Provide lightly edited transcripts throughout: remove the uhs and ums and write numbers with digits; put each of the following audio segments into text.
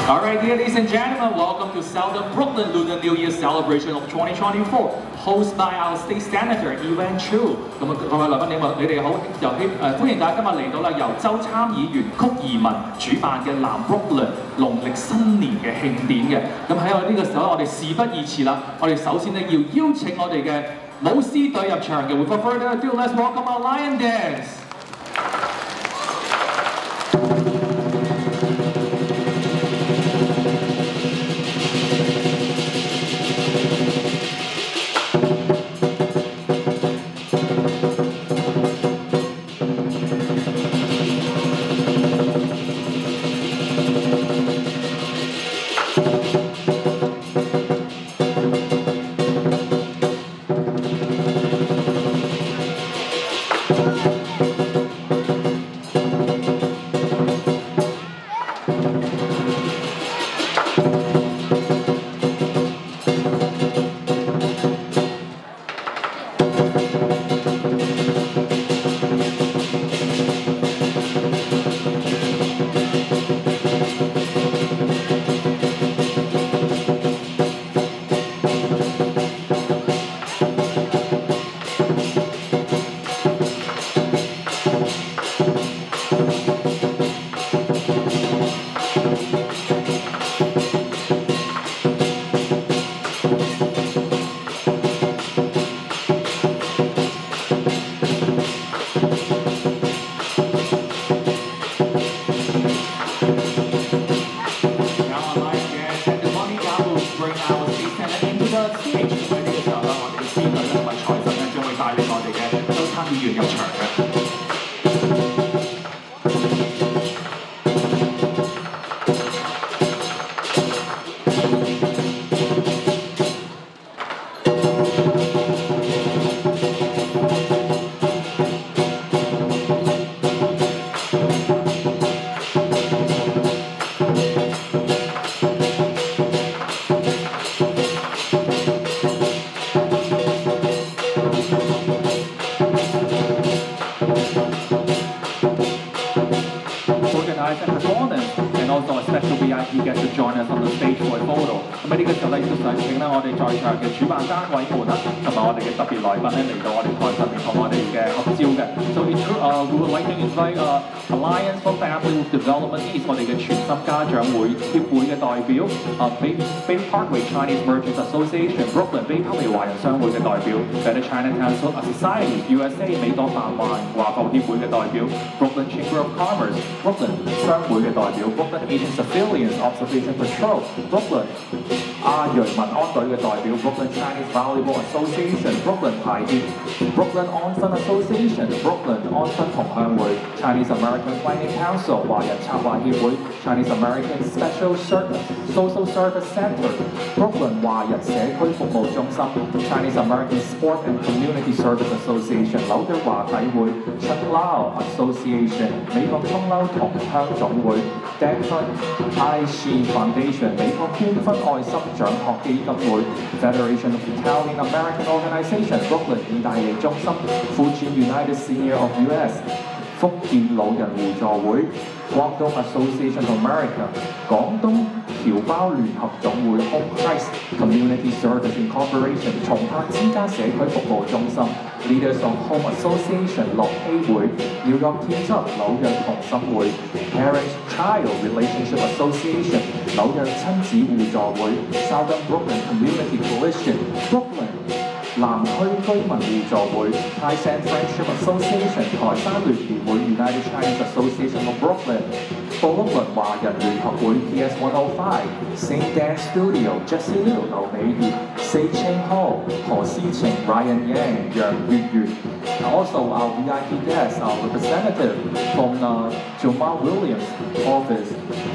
All right, dear ladies and gentlemen, welcome to Southern Brooklyn Lunar New Year celebration of 2024, hosted by our State Senator Evan Chu。咁啊，各位來賓你哋好，歡迎大家今日嚟到啦，由州參議員曲移民主辦嘅南 Brooklyn 農曆新年嘅慶典嘅。咁喺我呢個時候，我哋事不宜遲啦，我哋首先咧要邀請我哋嘅舞獅隊入場嘅。Without further ado, let's welcome our Lion Dance。And also a special VIP guest to join us on the stage for a photo。咁喺呢個時候咧，亦都想請咧我哋在場嘅主辦單位們啦，同埋我哋嘅特別來賓咧嚟到我哋台上面同我哋嘅合照嘅。So we would like to invite Alliance for Family with Development Needs 我哋嘅全心家長會協會嘅代表，Bay Parkway Chinese Merchants Association Brooklyn 卑北美華人商會嘅代表 ，Better Chinatown Society USA 美朵繁華埠協會嘅代表 ，Brooklyn Chamber of Commerce Brooklyn 商會嘅代表 ，Brooklyn Asian Civilians Observation Patrol Brooklyn 亞裔民安隊嘅代表 ，Brooklyn Chinese Volleyball Association，Brooklyn 排協 ，Brooklyn 安分 Association，Brooklyn 安分同鄉會 ，Chinese American Planning Council 華人策劃協會 ，Chinese American Social Service Center，Brooklyn 華人社區服務中心 ，Chinese American Sport and Community Service Association 紐約華體會 ，Chung Lao Association 美國葱撈同鄉總會 ，Denver I.C. Foundation 美國捐分愛心獎學基金會 ，Federation of Italian American Organization Brooklyn 意大利中心 ，Fujian United Senior of U.S. 福建老人互助會，廣東 Association of America， 廣東僑胞聯合總會 ，Home Christ Community Service Incorporation， 松柏之家社區服務中心 ，Leaders of Home Association 樂禧會 ，New York Teens Up 紐約同心會 ，Parents Child Relationship Association 紐約親子互助會 ，Southern Brooklyn Community Coalition，Brooklyn。南區居民互助會、泰山 Friendship Association、台山聯誼會、United Chinese Association of Brooklyn、布魯克倫華人聯合會、PS 105、Saint Dance Studio、Jessie Liu 劉美儀、Say Ching Ho、何思晴、Ryan Yang、楊月月。Also, our VIP guest, our representative from Jamal Williams' office,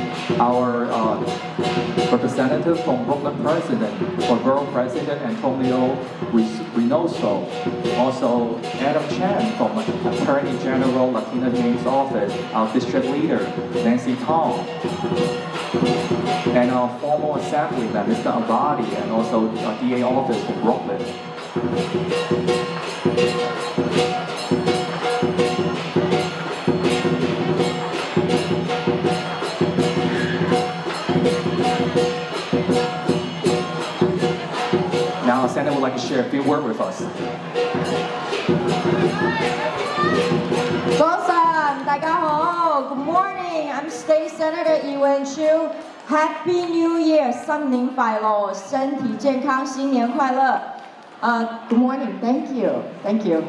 our representative from Brooklyn President, or Borough President Antonio Reynoso. Also, Adam Chan from Attorney General Latina James' office, our district leader, Nancy Tong. And our former assemblyman, Mr. Abadi, and also our DA office from Brooklyn. share a few words with us. 早晨，大家好 ，Good morning. I'm State Senator Yi Wen-Chu. Happy New Year， 新年快乐，身体健康，新年快乐。Good morning. Thank you. Thank you.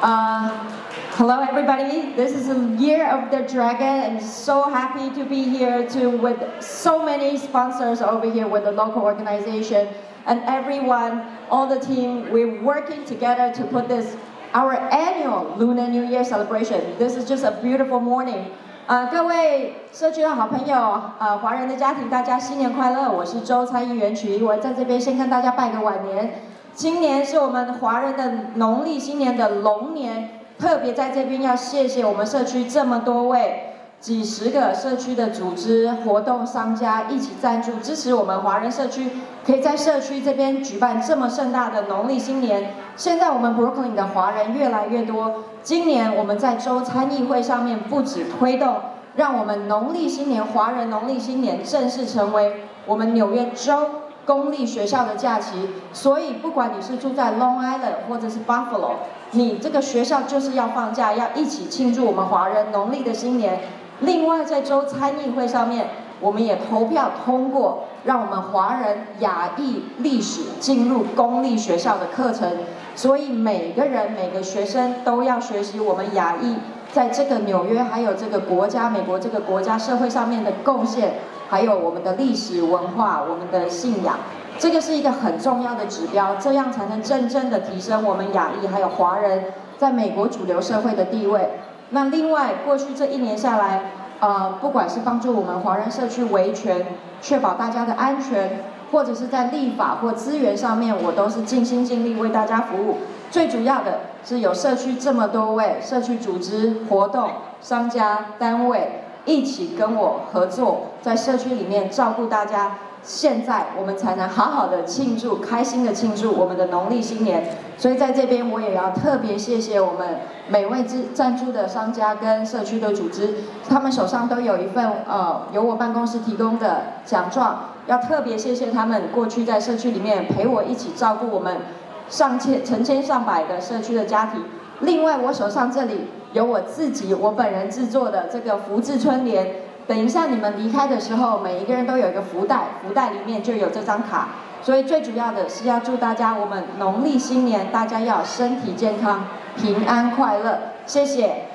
Hello everybody. This is the year of the dragon. I'm so happy to be here with so many sponsors over here with the local organization and everyone, all the team. We're working together to put this our annual Lunar New Year celebration. This is just a beautiful morning. 各位社区的好朋友，华人的家庭，大家新年快乐！我是州参议员曲一文，在这边先跟大家拜个晚年。今年是我们华人的农历新年的龙年。 特别在这边要谢谢我们社区这么多位、几十个社区的组织、活动商家一起赞助支持我们华人社区，可以在社区这边举办这么盛大的农历新年。现在我们 Brooklyn 的华人越来越多，今年我们在州参议会上面不止推动，让我们农历新年华人农历新年正式成为我们纽约州 公立学校的假期，所以不管你是住在 Long Island 或者是 Buffalo， 你这个学校就是要放假，要一起庆祝我们华人农历的新年。另外，在州参议会上面，我们也投票通过，让我们华人亚裔历史进入公立学校的课程。所以每个人每个学生都要学习我们亚裔在这个纽约还有这个国家美国这个国家社会上面的贡献。 还有我们的历史文化，我们的信仰，这个是一个很重要的指标，这样才能真正的提升我们亚裔还有华人在美国主流社会的地位。那另外，过去这1年下来，不管是帮助我们华人社区维权，确保大家的安全，或者是在立法或资源上面，我都是尽心尽力为大家服务。最主要的是有社区这么多位社区组织、活动、商家、单位。 一起跟我合作，在社区里面照顾大家，现在我们才能好好的庆祝，开心的庆祝我们的农历新年。所以在这边我也要特别谢谢我们每位赞助的商家跟社区的组织，他们手上都有一份由我办公室提供的奖状，要特别谢谢他们过去在社区里面陪我一起照顾我们成千上百的社区的家庭。另外，我手上这里 有我本人制作的这个福字春联，等一下你们离开的时候，每一个人都有一个福袋，福袋里面就有这张卡。所以最主要的是要祝大家我们农历新年大家要身体健康、平安快乐。谢谢。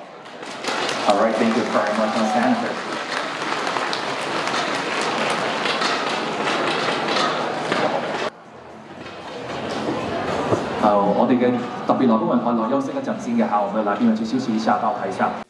All right, thank you very much, Senator. 我哋嘅特別來賓雲台內休息一陣先嘅嚇，我們來賓有少少下到台上。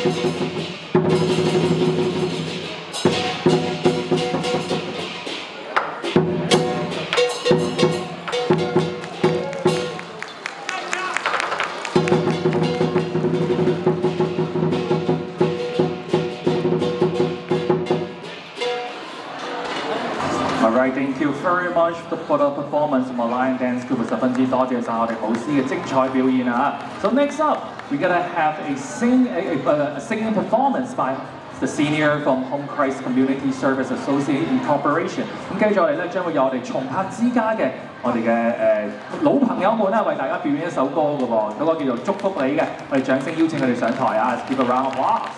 Alright, thank you very much for the performance from Lion Dance Group， 十分之多謝晒我哋舞獅嘅精彩表演啊！ So next up, we're gonna have a singing performance by the senior from Home Christ Community Service Associate Incorporation。咁繼續我哋咧將會有我哋重拍之家嘅我哋嘅老朋友們啦，為大家表演一首歌嘅喎，嗰個叫做祝福你嘅，我哋掌聲邀請佢哋上台啊 ！Give a round of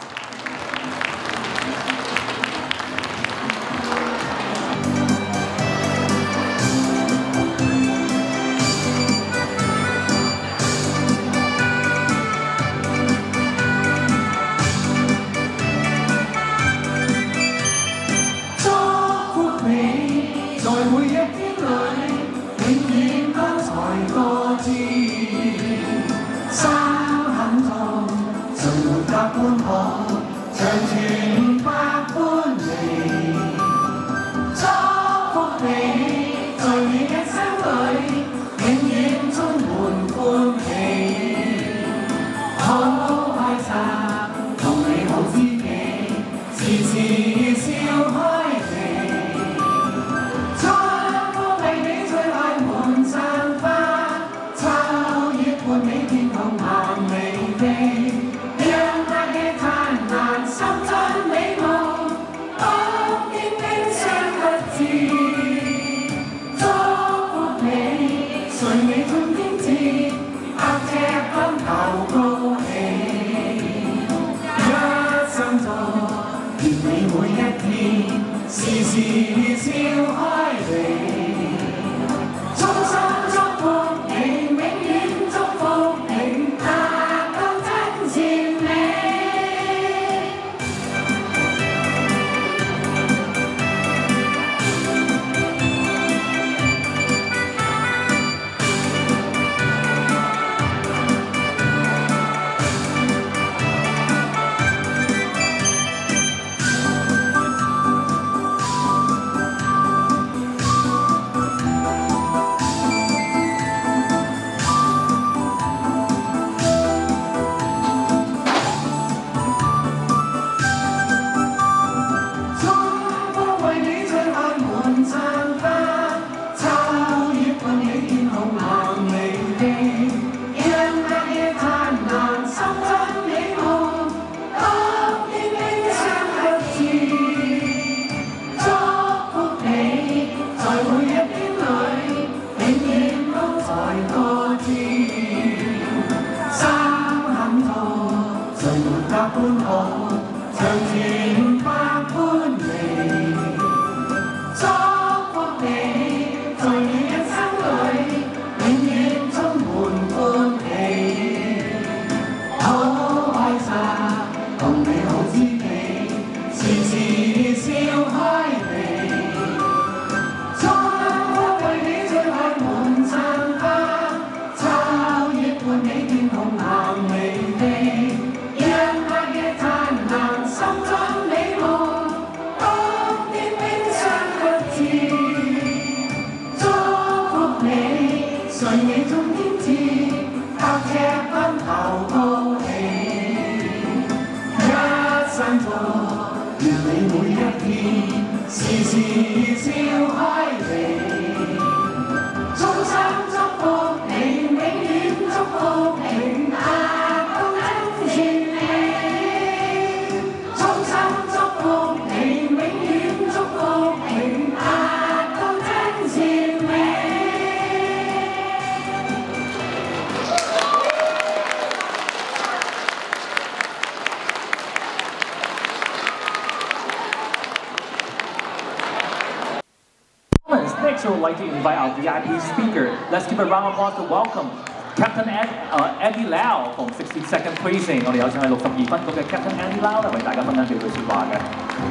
applause。Next, I would like to invite our VIP speaker. Let's give a round of applause to welcome Captain Andy Lau from 62nd Precinct。我哋有請係62分局嘅 Captain Andy Lau 嚟為大家分享幾句説話嘅。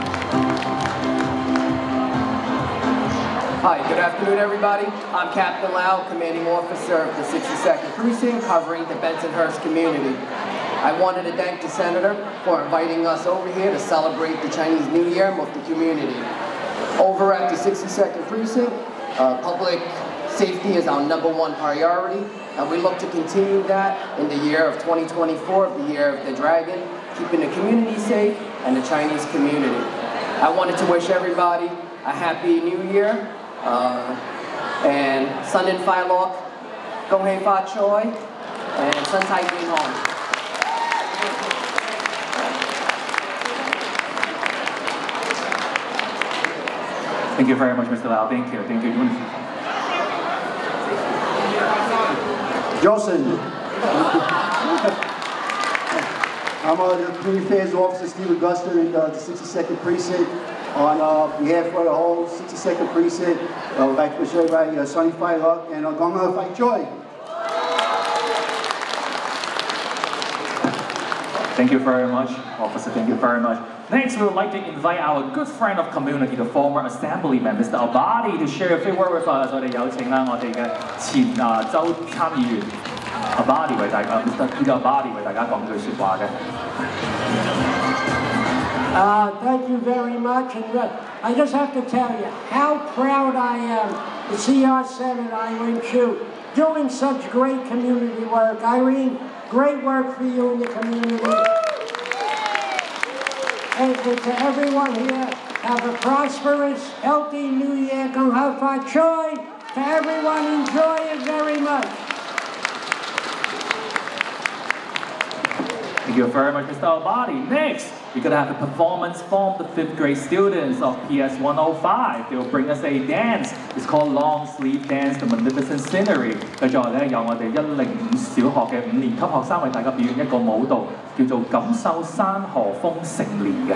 Hi, good afternoon, everybody. I'm Captain Lau, Commanding Officer of the 62nd Precinct, covering the Bensonhurst community. I wanted to thank the Senator for inviting us over here to celebrate the Chinese New Year with the community. Over at the 62nd Precinct, public safety is our #1 priority, and we look to continue that in the year of 2024, the year of the dragon, keeping the community safe and the Chinese community. I wanted to wish everybody a happy New Year, and Sun In Fai Lok, Gong Hei Fa Choi, and Sun Tai Ding Hong. Thank you very much, Mr. Lau. Thank you. Thank you. Johnson. I'm the Community Affairs Officer, Steve Augusta, in the 62nd Precinct. On behalf of the whole 62nd Precinct, I'd like to wish everybody Sun In Fai Lok and Gong Hei Fa Choi. Thank you very much, Officer. Thank you very much. Next, we would like to invite our good friend of community, the former Assemblyman, Mr. Abadi, to share a few words with us. 我哋有請啦，我哋嘅前州參議員 Abadi 為大家 ，Mr. Peter Abadi 為大家講句説話嘅。 Thank you very much, and I just have to tell you how proud I am to see our Senator Irene Chu doing such great community work. Irene, great work for you in the community. And to everyone here, have a prosperous, healthy New Year. Gong Hei Fa Choi. To everyone, enjoy it very much. Thank you very much, Mr. Abadi. Next, we're going to have a performance from the 5th grade students of PS 105. They will bring us a dance. It's called Long Sleeve Dance, The Magnificent Scenery. 繼續咧，由我哋105小學嘅5年級學生為大家表演一個舞蹈，叫做《感受山河風成年》嘅。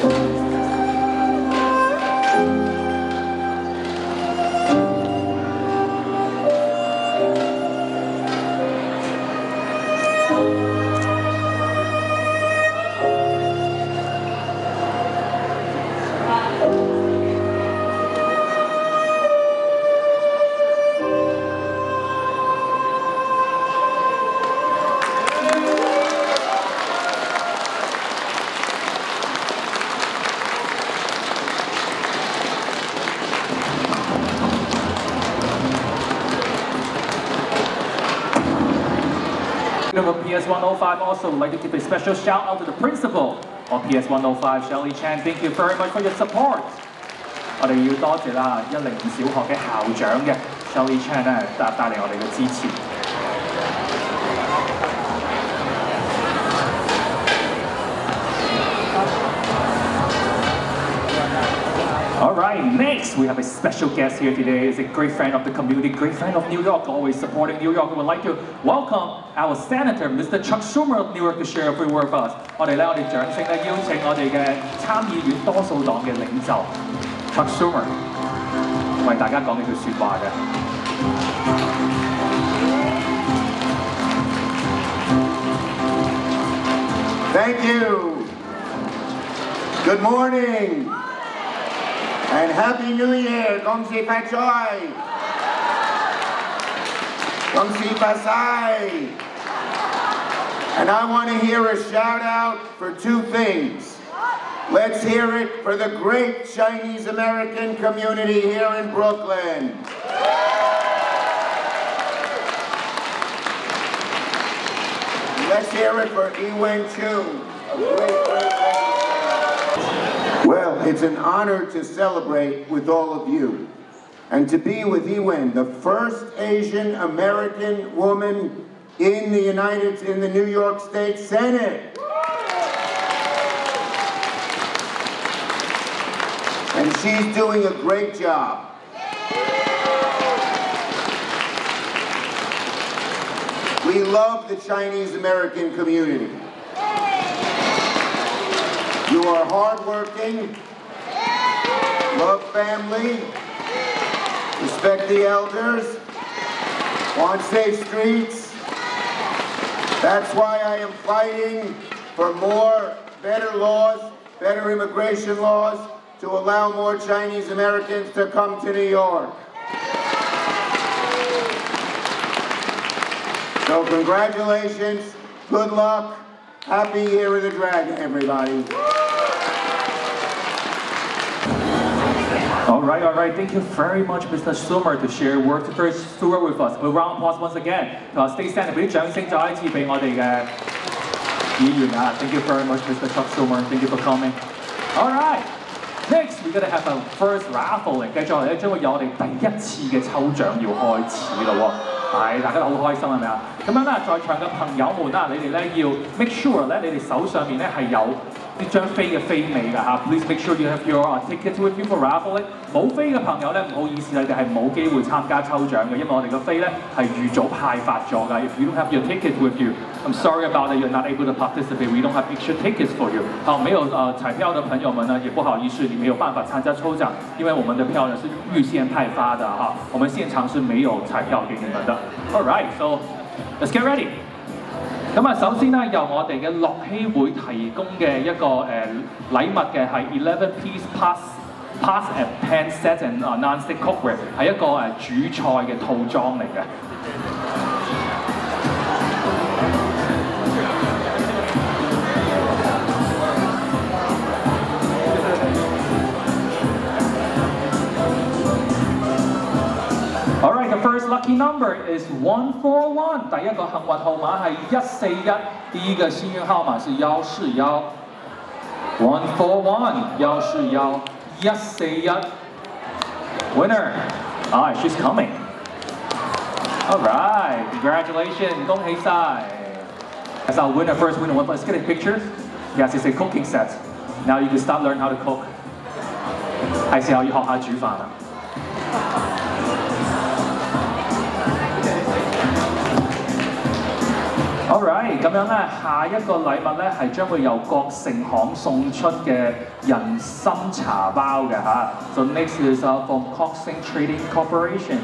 Of PS105 also would like to give a special shout out to the principal of PS105, Shelley Chan. Thank you very much for your support. 我哋要多謝啦105小學嘅校長嘅 Shelley Chan 咧帶嚟我哋嘅支持。Alright, next we have a special guest here today. He's a great friend of the community, great friend of New York, always supporting New York. We would like to welcome our Senator, Mr. Chuck Schumer of New York, to share a few words with us. 我哋掌聲邀請我哋嘅參議院多數黨嘅領袖 Chuck Schumer 為大家講幾句説話嘅。 Thank you. Good morning. And Happy New Year! Gong Xi Fa Choi! Gong Xi Fa Sai! And I want to hear a shout out for two things. Let's hear it for the great Chinese American community here in Brooklyn. Let's hear it for Yi-Wen Chu, a great Well, it's an honor to celebrate with all of you and to be with Yi-Wen, the first Asian American woman in the New York State Senate. And she's doing a great job. We love the Chinese American community. You are hardworking, love family, respect the elders, want safe streets. That's why I am fighting for more, better laws, better immigration laws to allow more Chinese Americans to come to New York. So congratulations, good luck, happy Year of the Dragon, everybody. All right. Thank you very much, Mr. Schumer, to share word first tour with us. A round of applause once again. State Senate 俾啲掌聲再一次俾我哋嘅議員啊 Thank you very much, Mr. Chuck Schumer. Thank you for coming. All right. Next, we're gonna have a first raffle 嚟，繼續嚟咧將會有我哋第一次嘅抽獎要開始咯喎。係，大家都好開心係咪啊？咁樣咧，在場嘅朋友們啦，你哋咧要 make sure 咧，你哋手上面咧係有呢張飛嘅飛尾㗎嚇。Please make sure you have your tickets with you for raffling。冇飛嘅朋友咧，唔好意思，你哋係冇機會參加抽獎嘅，因為我哋嘅飛咧係預早派發咗㗎。If you don't have your ticket with you, I'm sorry about it. You're not able to participate. We don't have extra tickets for you. 好，没有彩票的朋友们呢，也不好意思，你没有办法参加抽奖，因为我们的票呢是预先派发的哈，我们现场是没有彩票给你们的。All right, so let's get ready. 咁啊，首先咧，由我哋嘅樂禧會提供嘅一個禮物嘅係 11-piece pots and pan set and non-stick cookware， 係一個主菜嘅套裝嚟嘅。Alright, the first lucky number is 141. 第一個幸運號碼係141，第一個幸運號碼是141。141 141 141 Winner. Alright, she's coming. Alright, congratulations, 恭喜晒。That's our winner, first winner. Let's get a picture. Yes, it's a cooking set. Now you can start learn how to cook. 係時候要學下煮飯啦。 Alright， 咁樣咧，下一個禮物咧係將會由國盛行送出嘅人參茶包嘅嚇。So next is from Koksing Trading Corporation.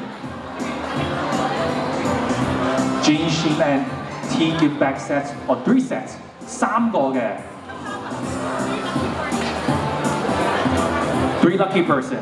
Ginshin and tea gift bag sets or 3 sets， 3個嘅。3 lucky person，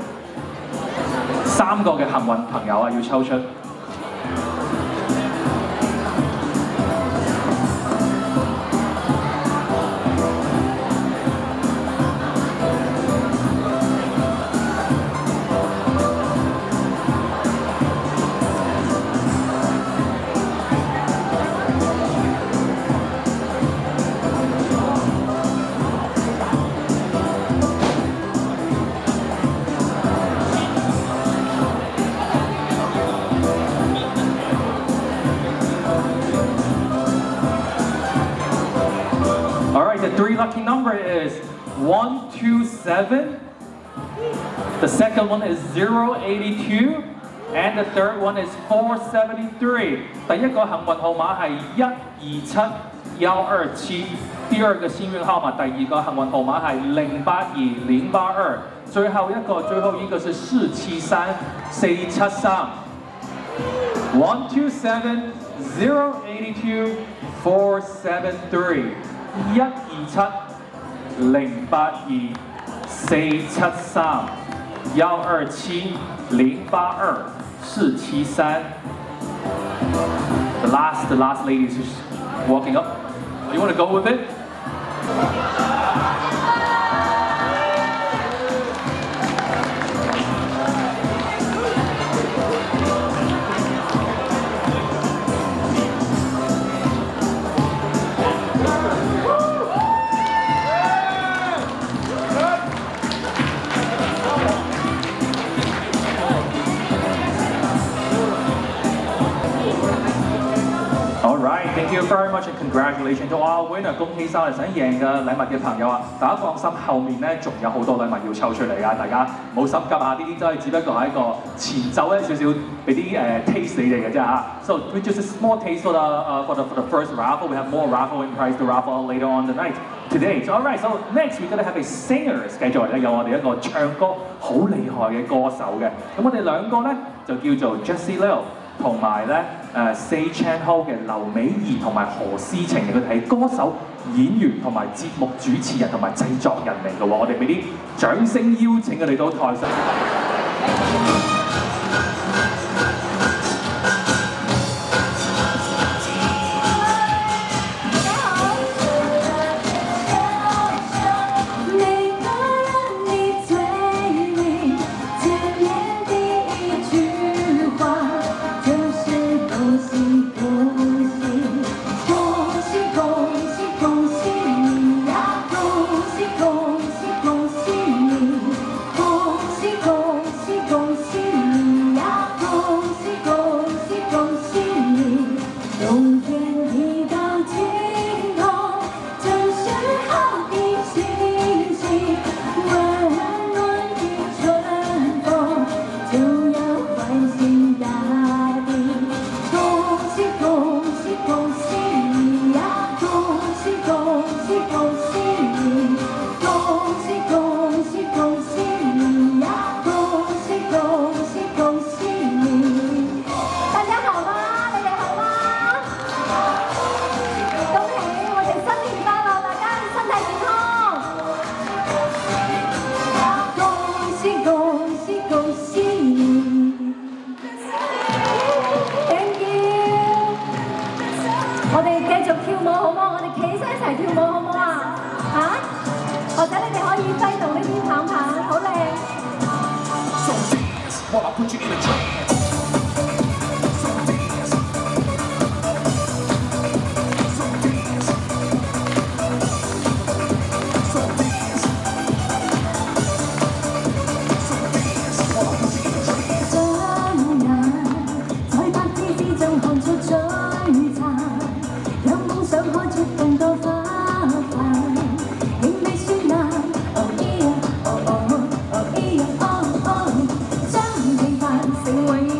3個嘅幸運朋友啊，要抽出。The 3 lucky number is 127. The second one is 082, and the third one is 473. 第一個幸運號碼係127127，第二個幸運號碼，第二個幸運號碼係082082，最後一個是473473。127 082 473。127082 473 127082 473。The last lady is just walking up. You want to go with it? Thank you very much and congratulations to our winner！ 恭喜晒我哋想贏嘅禮物嘅朋友啊！大家放心，後面咧仲有好多禮物要抽出嚟啊！大家唔好心急啊！呢啲都係只不過係一個前奏咧，少少俾啲taste 你哋嘅啫嚇。So we just a small taste for the first raffle. We have more raffle and prize to raffle later on the night today. So alright, so next we're gonna have a singers。繼續咧有我哋一個唱歌好厲害嘅歌手嘅。咁我哋兩個咧就叫做 Jessie Liu。同埋咧Say Chan Ho 嘅劉美儀同埋何思晴，佢哋係歌手、演員同埋節目主持人同埋製作人嚟嘅喎，我哋俾啲掌聲邀請佢哋到台上。 成為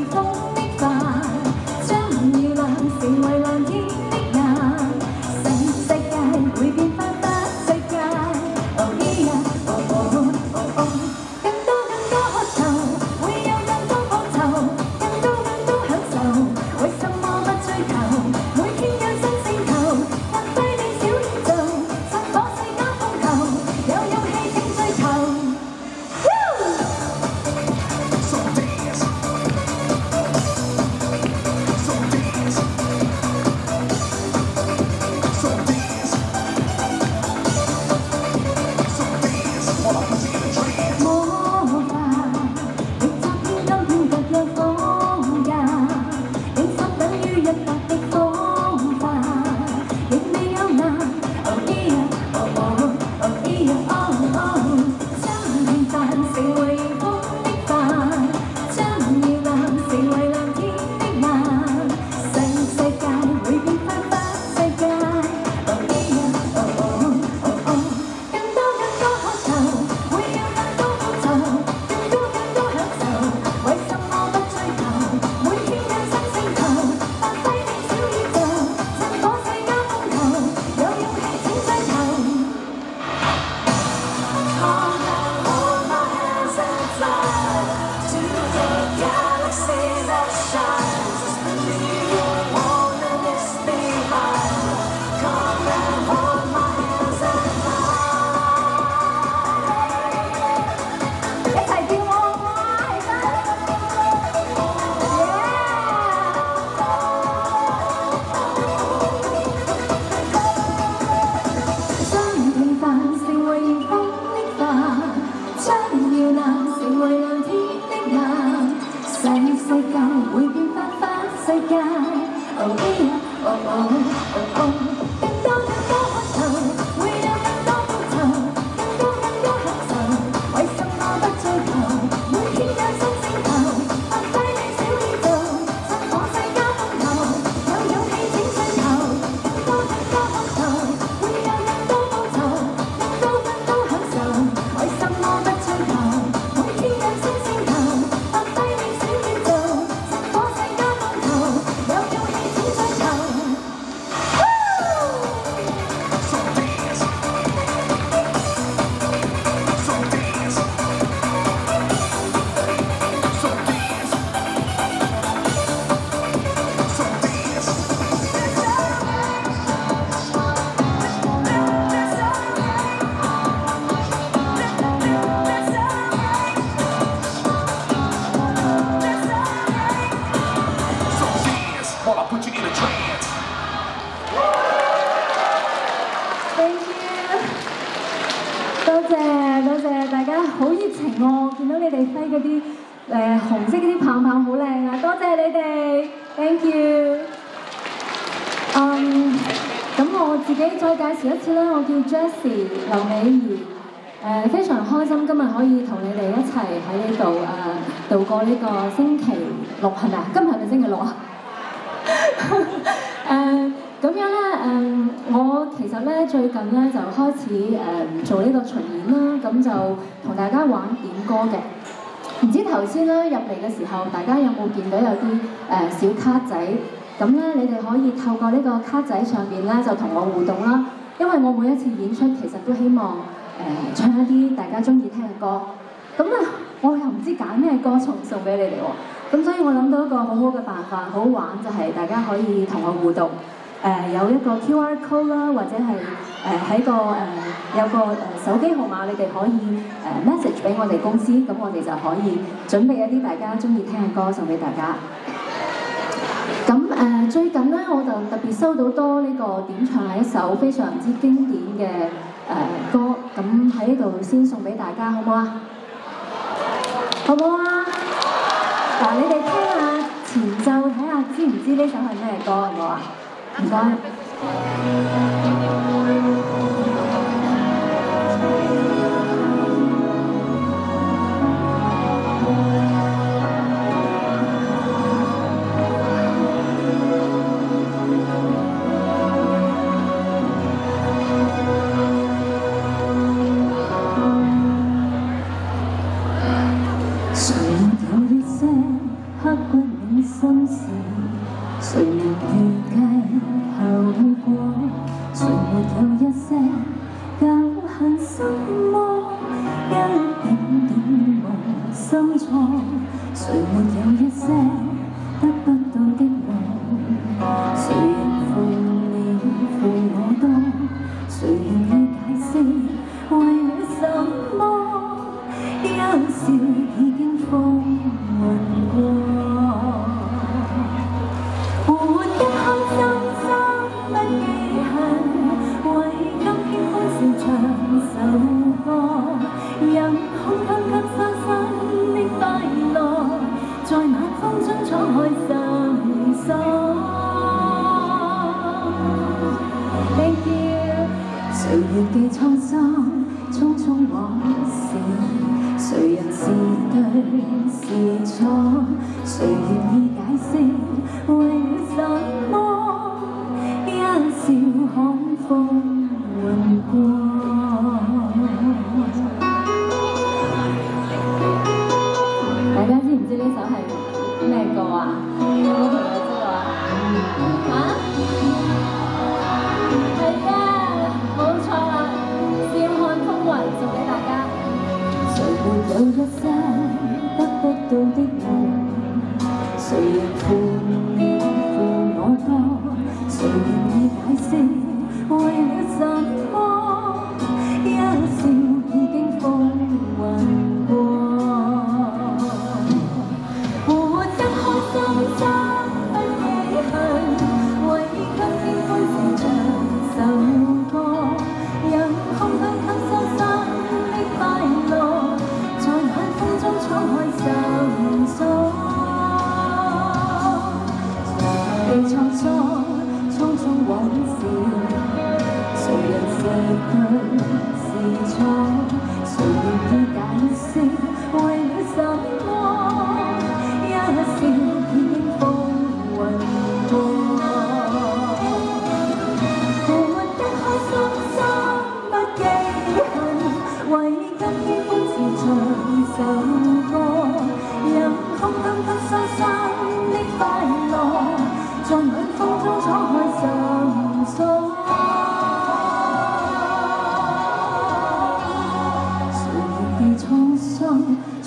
多謝大家好熱情喎！見到你哋揮嗰啲紅色嗰啲棒棒好靚啊！多謝你哋 ，thank you。咁我自己再介紹一次啦，我叫 Jessie 劉美儀，非常開心今日可以同你哋一齊喺呢度度過呢個星期六係咪啊？今日係咪星期六啊？咁樣咧，我其實咧最近咧就開始做呢個巡演啦，咁就同大家玩點歌嘅。唔知頭先咧入嚟嘅時候，大家有冇見到有啲小卡仔？咁咧你哋可以透過呢個卡仔上邊咧就同我互動啦。因為我每一次演出其實都希望唱一啲大家中意聽嘅歌。咁啊，我又唔知揀咩歌送俾你哋喎。咁所以我諗到一個好好嘅辦法，好好玩就係大家可以同我互動。有一個 QR code 啦，或者係喺個有個手機號碼，你哋可以message 俾我哋公司，咁我哋就可以準備一啲大家中意聽嘅歌送俾大家。咁最近咧，我就特別收到多呢個點唱係一首非常之經典嘅歌，咁喺呢度先送俾大家，好唔好啊？好唔好啊？嗱，你哋聽下前奏，睇下知唔知呢首係咩歌，好唔好啊？唔該。誰沒有一些刻骨銘心事？誰能預計後果？誰沒有一些舊恨心魔？一點點無心錯。誰沒有一些得不到的夢？誰人負你負我多？誰願意解釋為了什麼？一笑已經風雲過。活得開心心不記恨，為今天歡笑唱首歌，任空空給傷心的快樂，在晚風中敞開心鎖。Thank you。誰要記滄桑，匆匆往事，誰人是對是錯？誰願意解釋為了什麼？一笑看風雲過。大家知唔知呢首係咩歌啊？有冇朋友知道啊？係啊，冇錯啦！笑看風雲送俾大家。誰沒有一些得不到的夢？誰人負你負我多？誰願意解釋為了什麼？一笑已經風雲過。活得開心心不記恨，為今天歡笑唱首歌，任空虛給傷心的快樂，在晚風中敞開心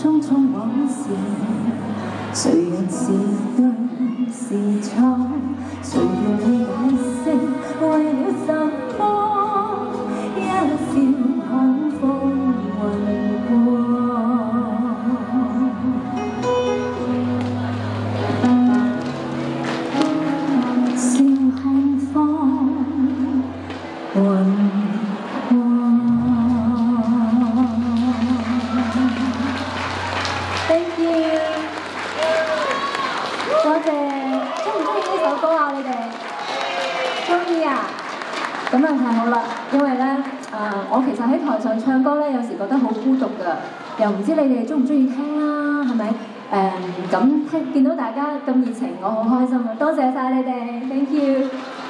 匆匆往事，誰人是對是錯？誰願意解釋為了什麼？一笑看風雲過。Thank you， 多謝。中唔中意呢首歌啊？你哋中意啊？咁啊太好啦，因為咧我其實喺台上唱歌咧，有時覺得好孤獨㗎，又唔知你哋中唔中意聽啦，係咪？咁見到大家咁熱情，我好開心啊！多謝晒你哋 ，thank you。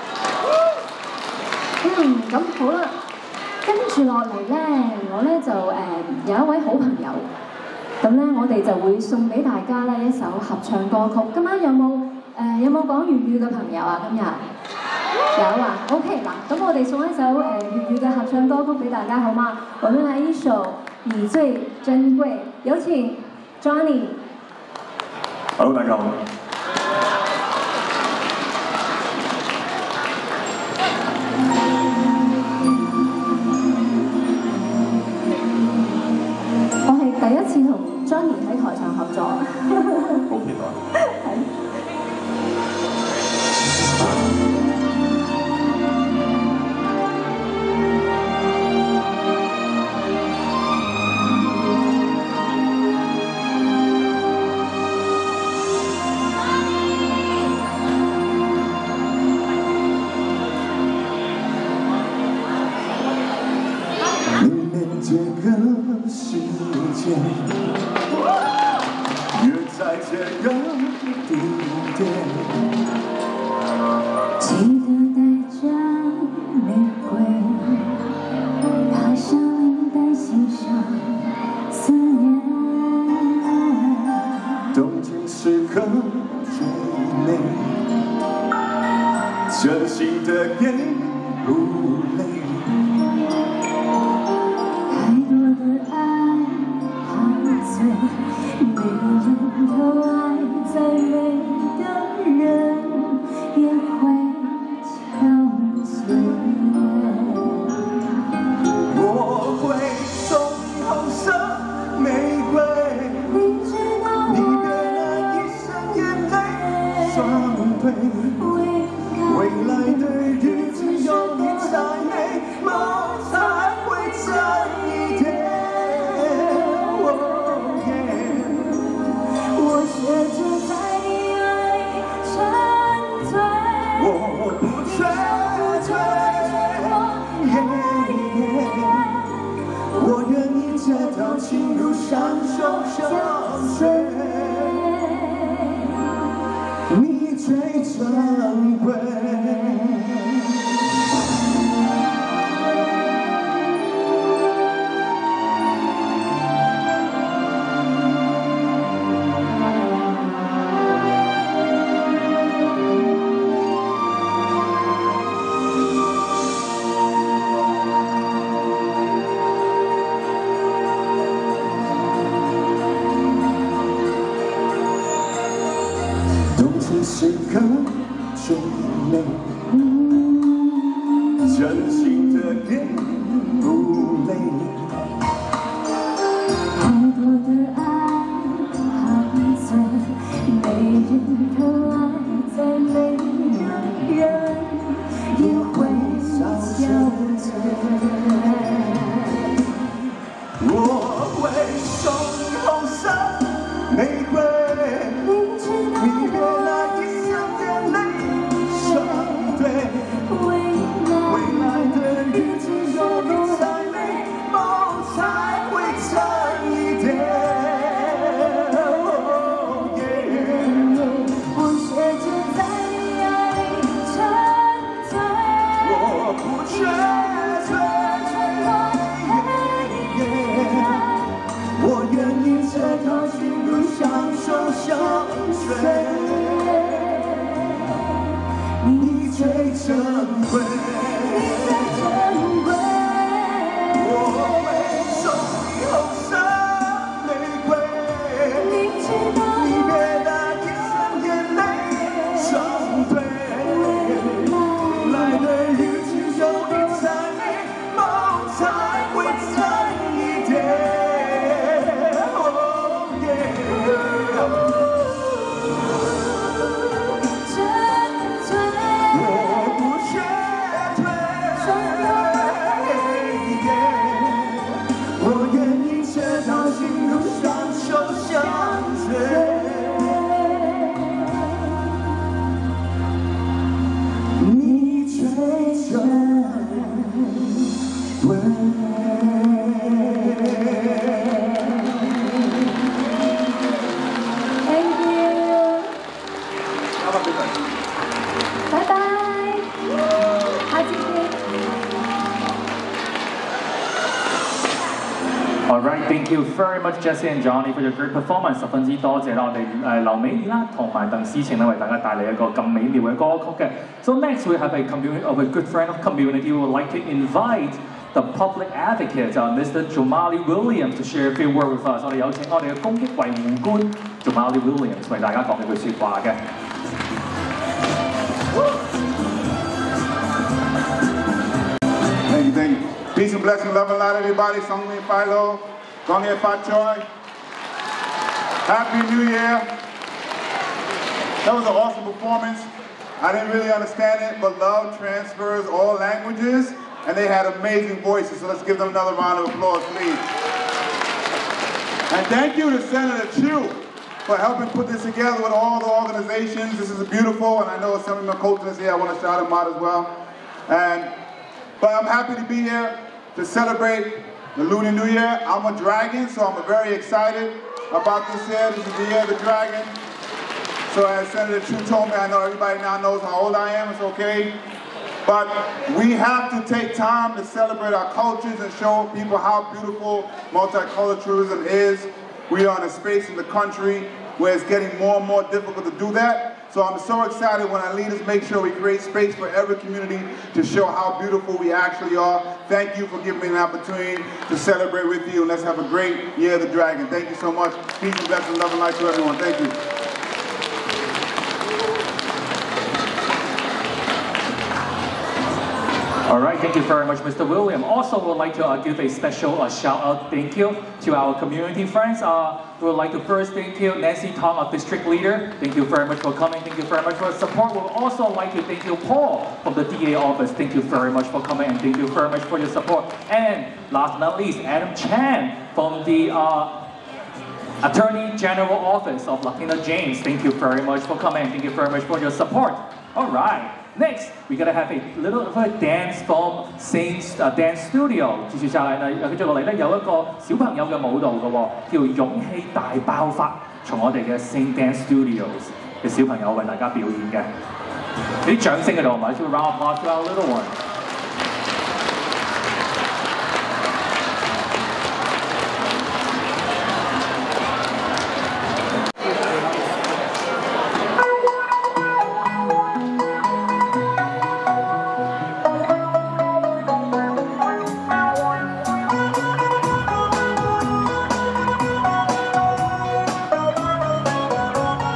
咁好啦，跟住落嚟咧，我咧就有一位好朋友，咁咧我哋就會送俾大家咧一首合唱歌曲。今晚有冇講粵語嘅朋友啊？今日有啊 ，OK 嗱，咁我哋送一首粵語嘅合唱歌曲俾大家好嗎？我們來一首《你最珍貴》，有請 Johnny。Hello， 大家好。第一次同 Johnny 喺台上合作，好期待。 这个世界，约在这个地点， 记得带着玫瑰，踏上灵丹欣赏思念。 动情时刻最美，真心的给不累。 没人都爱，再美的人也会憔悴。 我会送你红色玫瑰，你别了一生眼泪双倍。未来的日子有你才美，梦才会真一点。 学着在爱里沉醉， 我不醉，我愿意这条情路相守相随，你最珍贵。时刻最美，真心的给不累。 太多的爱含醉，没人可爱，再美的人也会憔悴。 我会送你红色玫瑰。我愿意这条情路相守相随，你最珍贵，你最珍贵。我会送你红色玫瑰， 深一点。 Alright, thank you very much Jesse and Johnny for your great performance， 十分之多謝啦我哋劉美儀啦同埋鄧思晴咧為大家帶嚟一個咁美妙嘅歌曲嘅。So next we have a good friend of community who would like to invite the public advocate, Mr. Jomali Williams to share a few words with us。我哋有請我哋嘅公益維護官 Jomali Williams 為大家講幾句説話嘅。 Thank you. Peace and blessing, love and light, everybody. Songmin Philo, Gongye Pat Choi. Happy New Year. That was an awesome performance. I didn't really understand it, but love transfers all languages, and they had amazing voices, so let's give them another round of applause, please. And thank you to Senator Chu for helping put this together with all the organizations. This is beautiful, and I know some of my coaches here, I want to shout them out as well. But I'm happy to be here to celebrate the Lunar New Year. I'm a dragon, so I'm very excited about this year. This is the year of the dragon. So as Senator Chu told me, I know everybody now knows how old I am, it's okay. But we have to take time to celebrate our cultures and show people how beautiful multiculturalism is. We are in a space in the country where it's getting more and more difficult to do that. So I'm so excited when our leaders make sure we create space for every community to show how beautiful we actually are. Thank you for giving me an opportunity to celebrate with you, and let's have a great Year of the Dragon. Thank you so much. Peace and blessings, love and light to everyone. Thank you. Alright, thank you very much, Mr. William. Also, we would like to give a special shout-out thank you to our community friends. We would like to first thank you, Nancy Tong, our district leader. Thank you very much for coming. Thank you very much for your support. We would also like to thank you, Paul, from the DA office. Thank you very much for coming, and thank you very much for your support. And last but not least, Adam Chan from the Attorney General Office of Latina James. Thank you very much for coming, and thank you very much for your support. Alright. Next, we're gonna have a little of a dance from Saints Dance Studio。接住下嚟咧，繼續落嚟咧有一個小朋友嘅舞蹈嘅喎，叫勇氣大爆發，從我哋嘅 Saints Dance Studios 嘅小朋友為大家表演嘅。啲掌聲喺度，係咪？ Round of applause to our little one。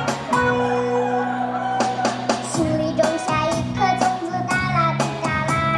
心里种下一颗种子，哒啦滴哒啦。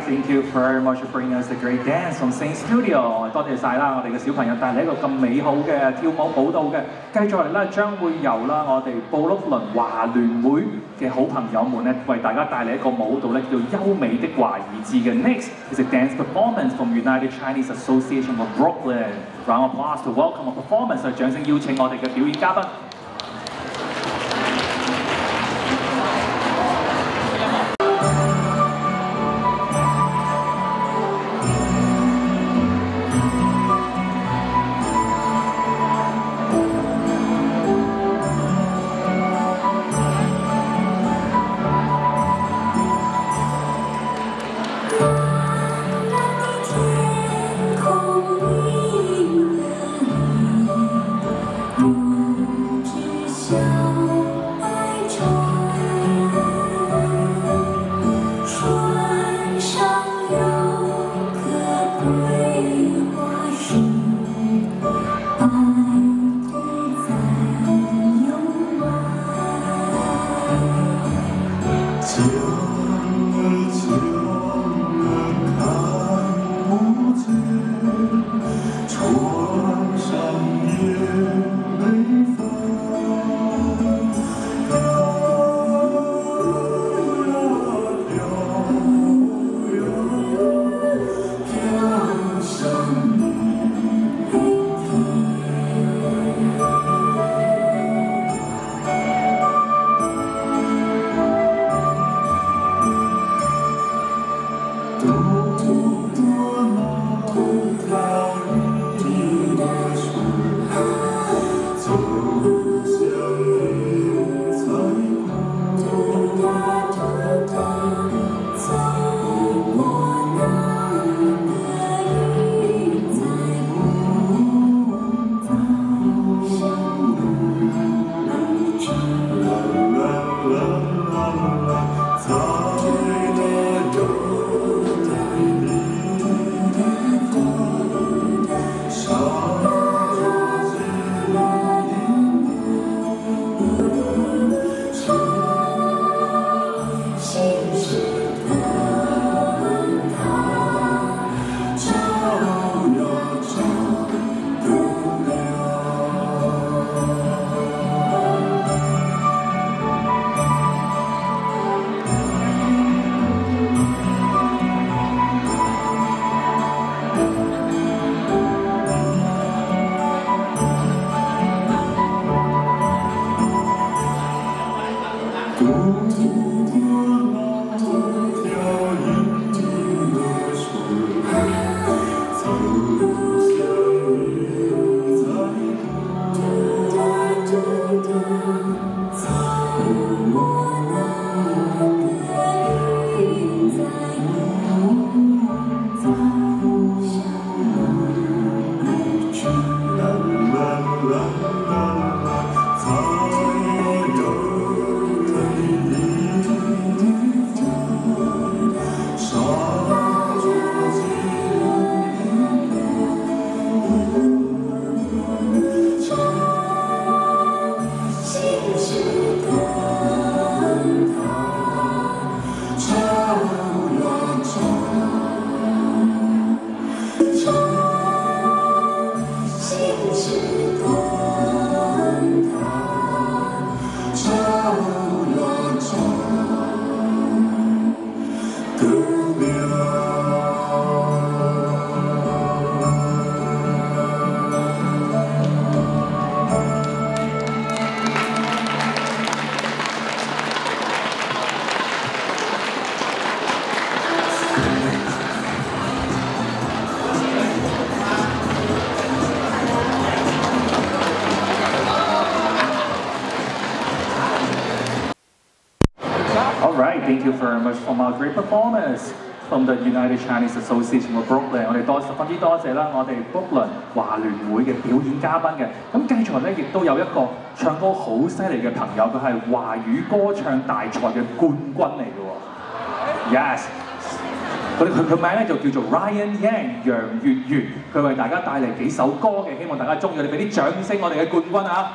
thank you very much for bringing us the great dance from Sing Studio。多謝晒啦，我哋嘅小朋友帶嚟一個咁美好嘅跳舞舞蹈嘅。繼續嚟咧，將會由啦我哋布碌倫華聯會嘅好朋友們咧，為大家帶嚟一個舞蹈咧，叫做優美的華爾茲嘅。Next is a dance performance from United Chinese Association of Brooklyn。Round of applause to welcome a performance， 嚟掌聲邀請我哋嘅表演嘉賓。Thank you very much for our great performance from the United Chinese Association of Brooklyn。我哋十分之多謝啦，我哋 Brooklyn 華聯會嘅表演嘉賓嘅。咁繼續咧，亦都有一個唱歌好犀利嘅朋友，佢係華語歌唱大賽嘅冠軍嚟嘅喎。Yes， 佢名咧就叫做 Ryan Yang 楊月月，佢為大家帶嚟幾首歌嘅，希望大家中意，我哋俾啲掌聲我哋嘅冠軍啊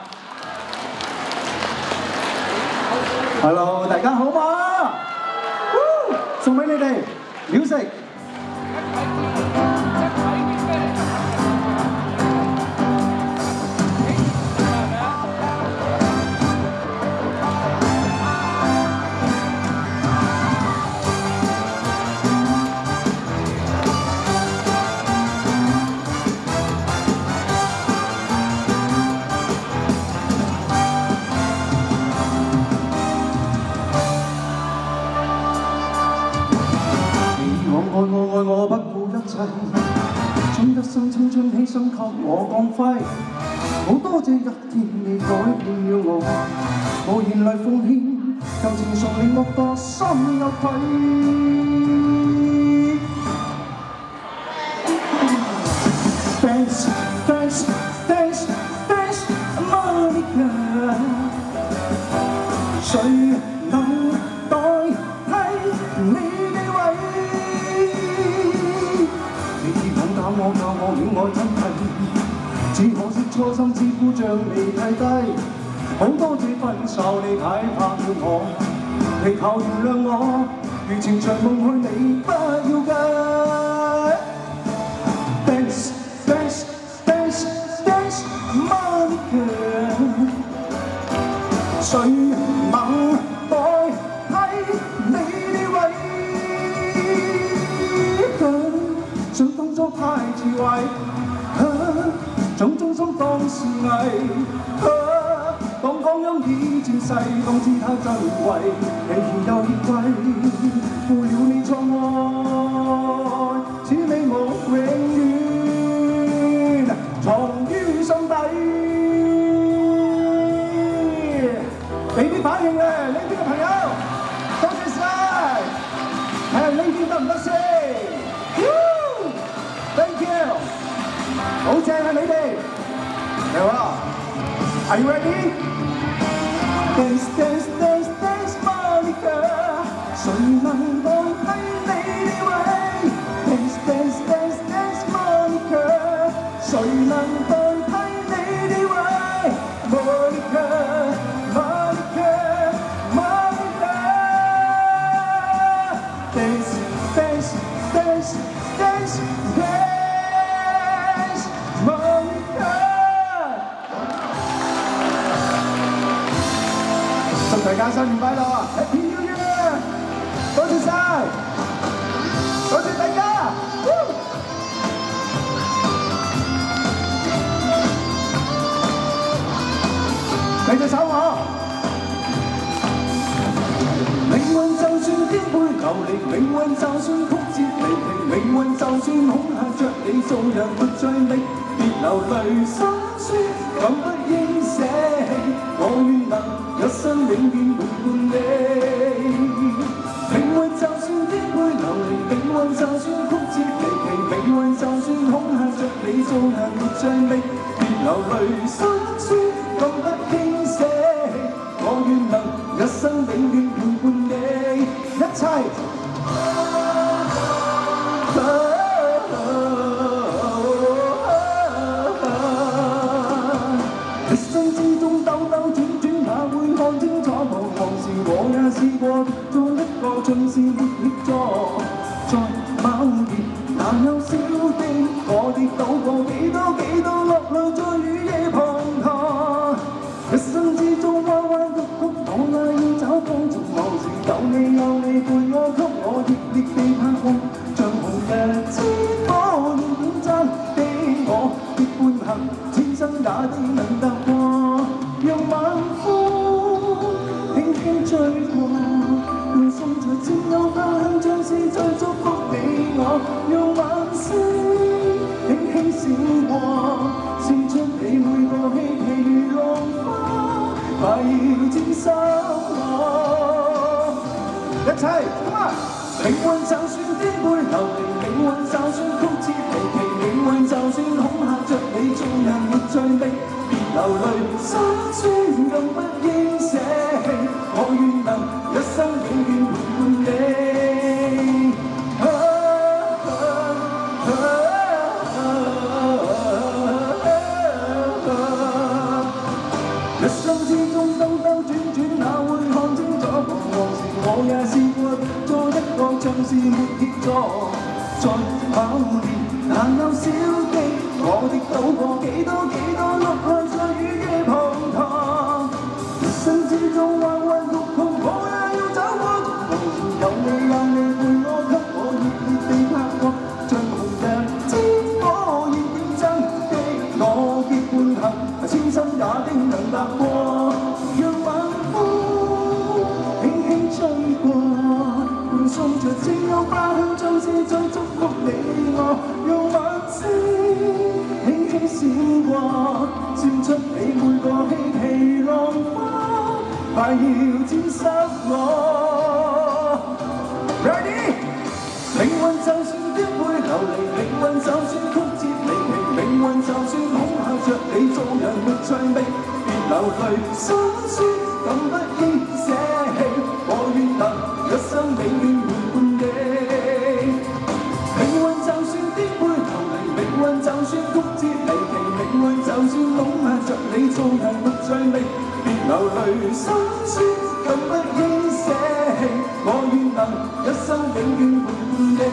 ！Hello， 大家好嘛？送俾你哋，music。 生青春犧牲給我光輝。好多謝一天你改變了我，無言來奉獻，舊情常令我個心有愧。Thanks, thanks, thanks, thanks, Monica。誰能代替你地位？你肯教我戀愛真諦，只可惜初心之故將你睇低。好多謝分手你體魄了我，祈求原諒我，如情長夢去你不要計。Thanks, thanks, thanks, thanks, Monica。誰能代替你呢位？想當作太智慧，種心當是藝。當光陰已漸逝，當知它珍貴，離而又熱貴，負了你錯愛，此美夢永遠藏於心底。俾啲反應咧，呢邊嘅朋友，多謝晒。睇下呢邊得唔得先 ？Thank you， 好正啊你哋，嚟喎 ，Are you ready？ Dance, dance, dance, dance, Monica。誰能代替你呢位 ？Dance, dance, dance, dance, Monica。誰能代替你呢位 ？Monica, Monica, Monica。Dance, dance, dance, dance, dance, Monica。祝大家新年快樂 ，Happy New Year！ 多謝晒，多謝大家。你隻手我。命運就算顛沛流離，命運就算曲折離奇，命運就算恐嚇着你，做人沒罪名，別流淚心酸，更不應捨棄。我願能一生永遠陪伴你。命運就算顛沛流離，命運就算曲折離奇，命運就算恐嚇着你，做人沒罪名，別流淚心酸，更不應捨棄。我願能一生永遠陪伴你，一齊。一生之中兜兜轉轉，哪會看清楚彷徨時，我也試過做一個盡是沒協助。在某年，哪有小的我跌倒過幾多落淚，在雨夜滂沱。一生之中彎彎曲曲，我也要找方從何時，有你陪我，給我熱烈地拍過，像紅日之火焰點真的我，結伴行，千生也的能踏過，讓晚風輕輕吹過，用送着佔有花香，像是在祝福你我，讓晚星輕輕閃過，閃出你每個希冀如浪花，快要沾濕我。一齊，come on！命運就算顛沛流離，命運就算曲折離奇，命運就算恐嚇着你，做人沒罪名，別流淚心酸，更不應捨棄。我願能一生永遠陪伴你。一生之中兜兜轉轉，哪會看清楚彷徨時，我也試過做一個像是沒協助。在某年，哪有小的我跌倒過幾多落淚，在雨夜滂沱。一生之中彎彎曲曲，我也要走過從何時，有你陪我，給我熱烈地拍過，像紅日之火焰點真的我，結伴行，千生也的能踏過，讓晚風輕輕吹過，伴送着清幽花香，像是在祝福你我，讓晚星閃過，照出你每個希冀浪花，快要沾濕我。Ready？ 命運就算一會流離，命運就算曲折離奇，命運就算恐嚇着你做人沒趣味，別流淚心酸，更不應捨棄。我願能一生永遠陪伴你。命運就算顛沛流離，命運就算曲折離奇，命運就算恐嚇着你做人沒趣味，別流淚心酸，更不應捨棄。我願能一生永遠陪伴你。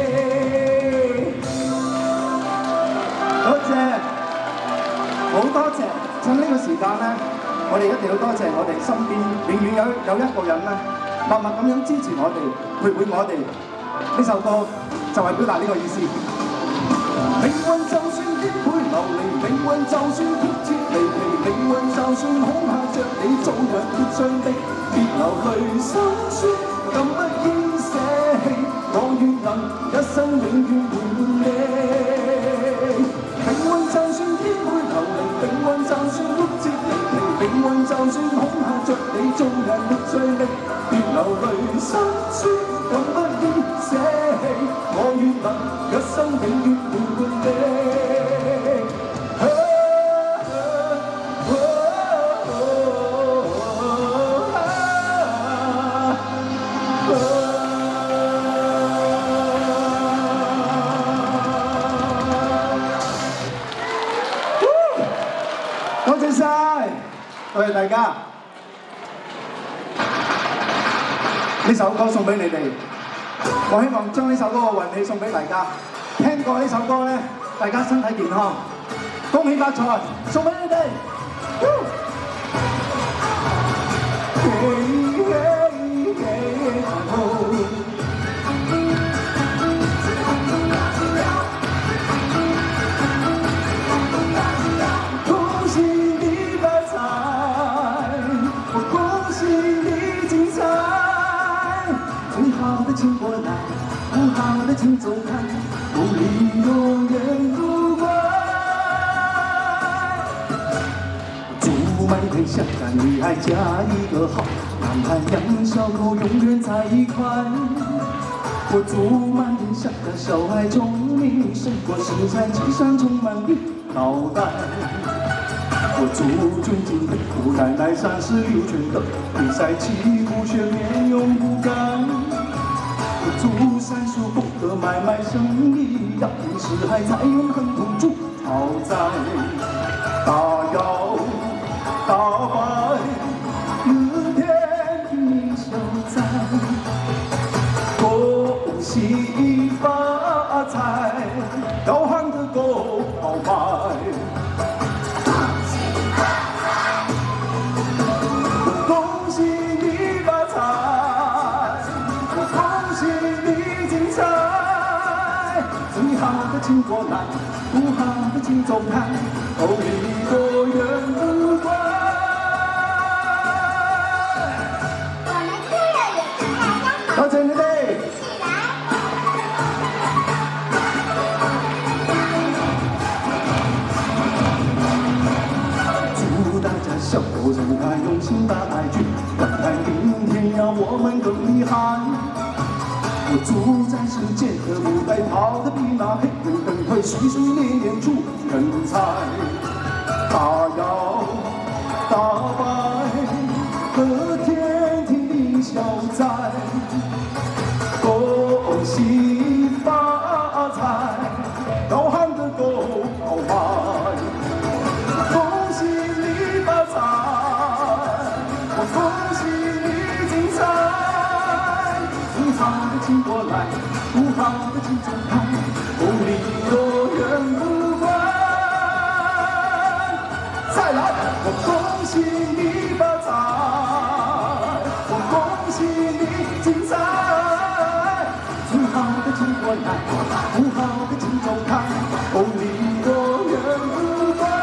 多謝，好多謝！趁呢個時間咧，我哋一定要多謝我哋身邊永遠有一個人咧，默默咁樣支持我哋，陪伴我哋。呢首歌就係表達呢個意思。 命運就算顛沛流離，命運就算曲折離奇，命運就算恐嚇着你做人沒趣味，別流淚心酸，更不應捨棄。我願能一生永遠陪伴你。命運就算顛沛流離，命運就算曲折離奇，命運就算恐嚇着你做人沒趣味，別流淚心酸，更不應捨棄。我願能一生永遠陪伴你。 多謝晒，多謝大家。呢首歌送俾你哋，我希望將呢首歌嘅運氣送俾大家。聽過呢首歌咧，大家身體健康，恭喜發財，送俾你哋。 请过来，不好的请走开，梦里永远不怪。祝满天下的女孩嫁一个好男孩，两小口永远在一块。我祝满天下的小孩聪明胜过身材，机上充满的脑袋。我祝尊敬的姑奶奶36圈的比赛起步却面永不改。我祝三叔公的买卖生意要比四海才永恒同住好在。大摇大摆，乐天地消灾，恭喜发财，高喊的够豪迈。请过来，不好的请走开，后离多远不怪。 我们客人也是大家好。 多謝你哋。 祝大家笑口常開，用心把愛去灌溉，明天要我們更厲害。我祝在世界的舞台跑得比那黑人更快，歲歲年年出人才。大搖大擺，和天地消災，恭喜發財，高喊得夠豪邁。恭喜你發財，我恭喜你精彩。好的请过来，不好的请走开，梦里多远不怪。再来，我恭喜你发财，我恭喜你精彩。最好的请过来，不好的请走开，梦里多远不怪。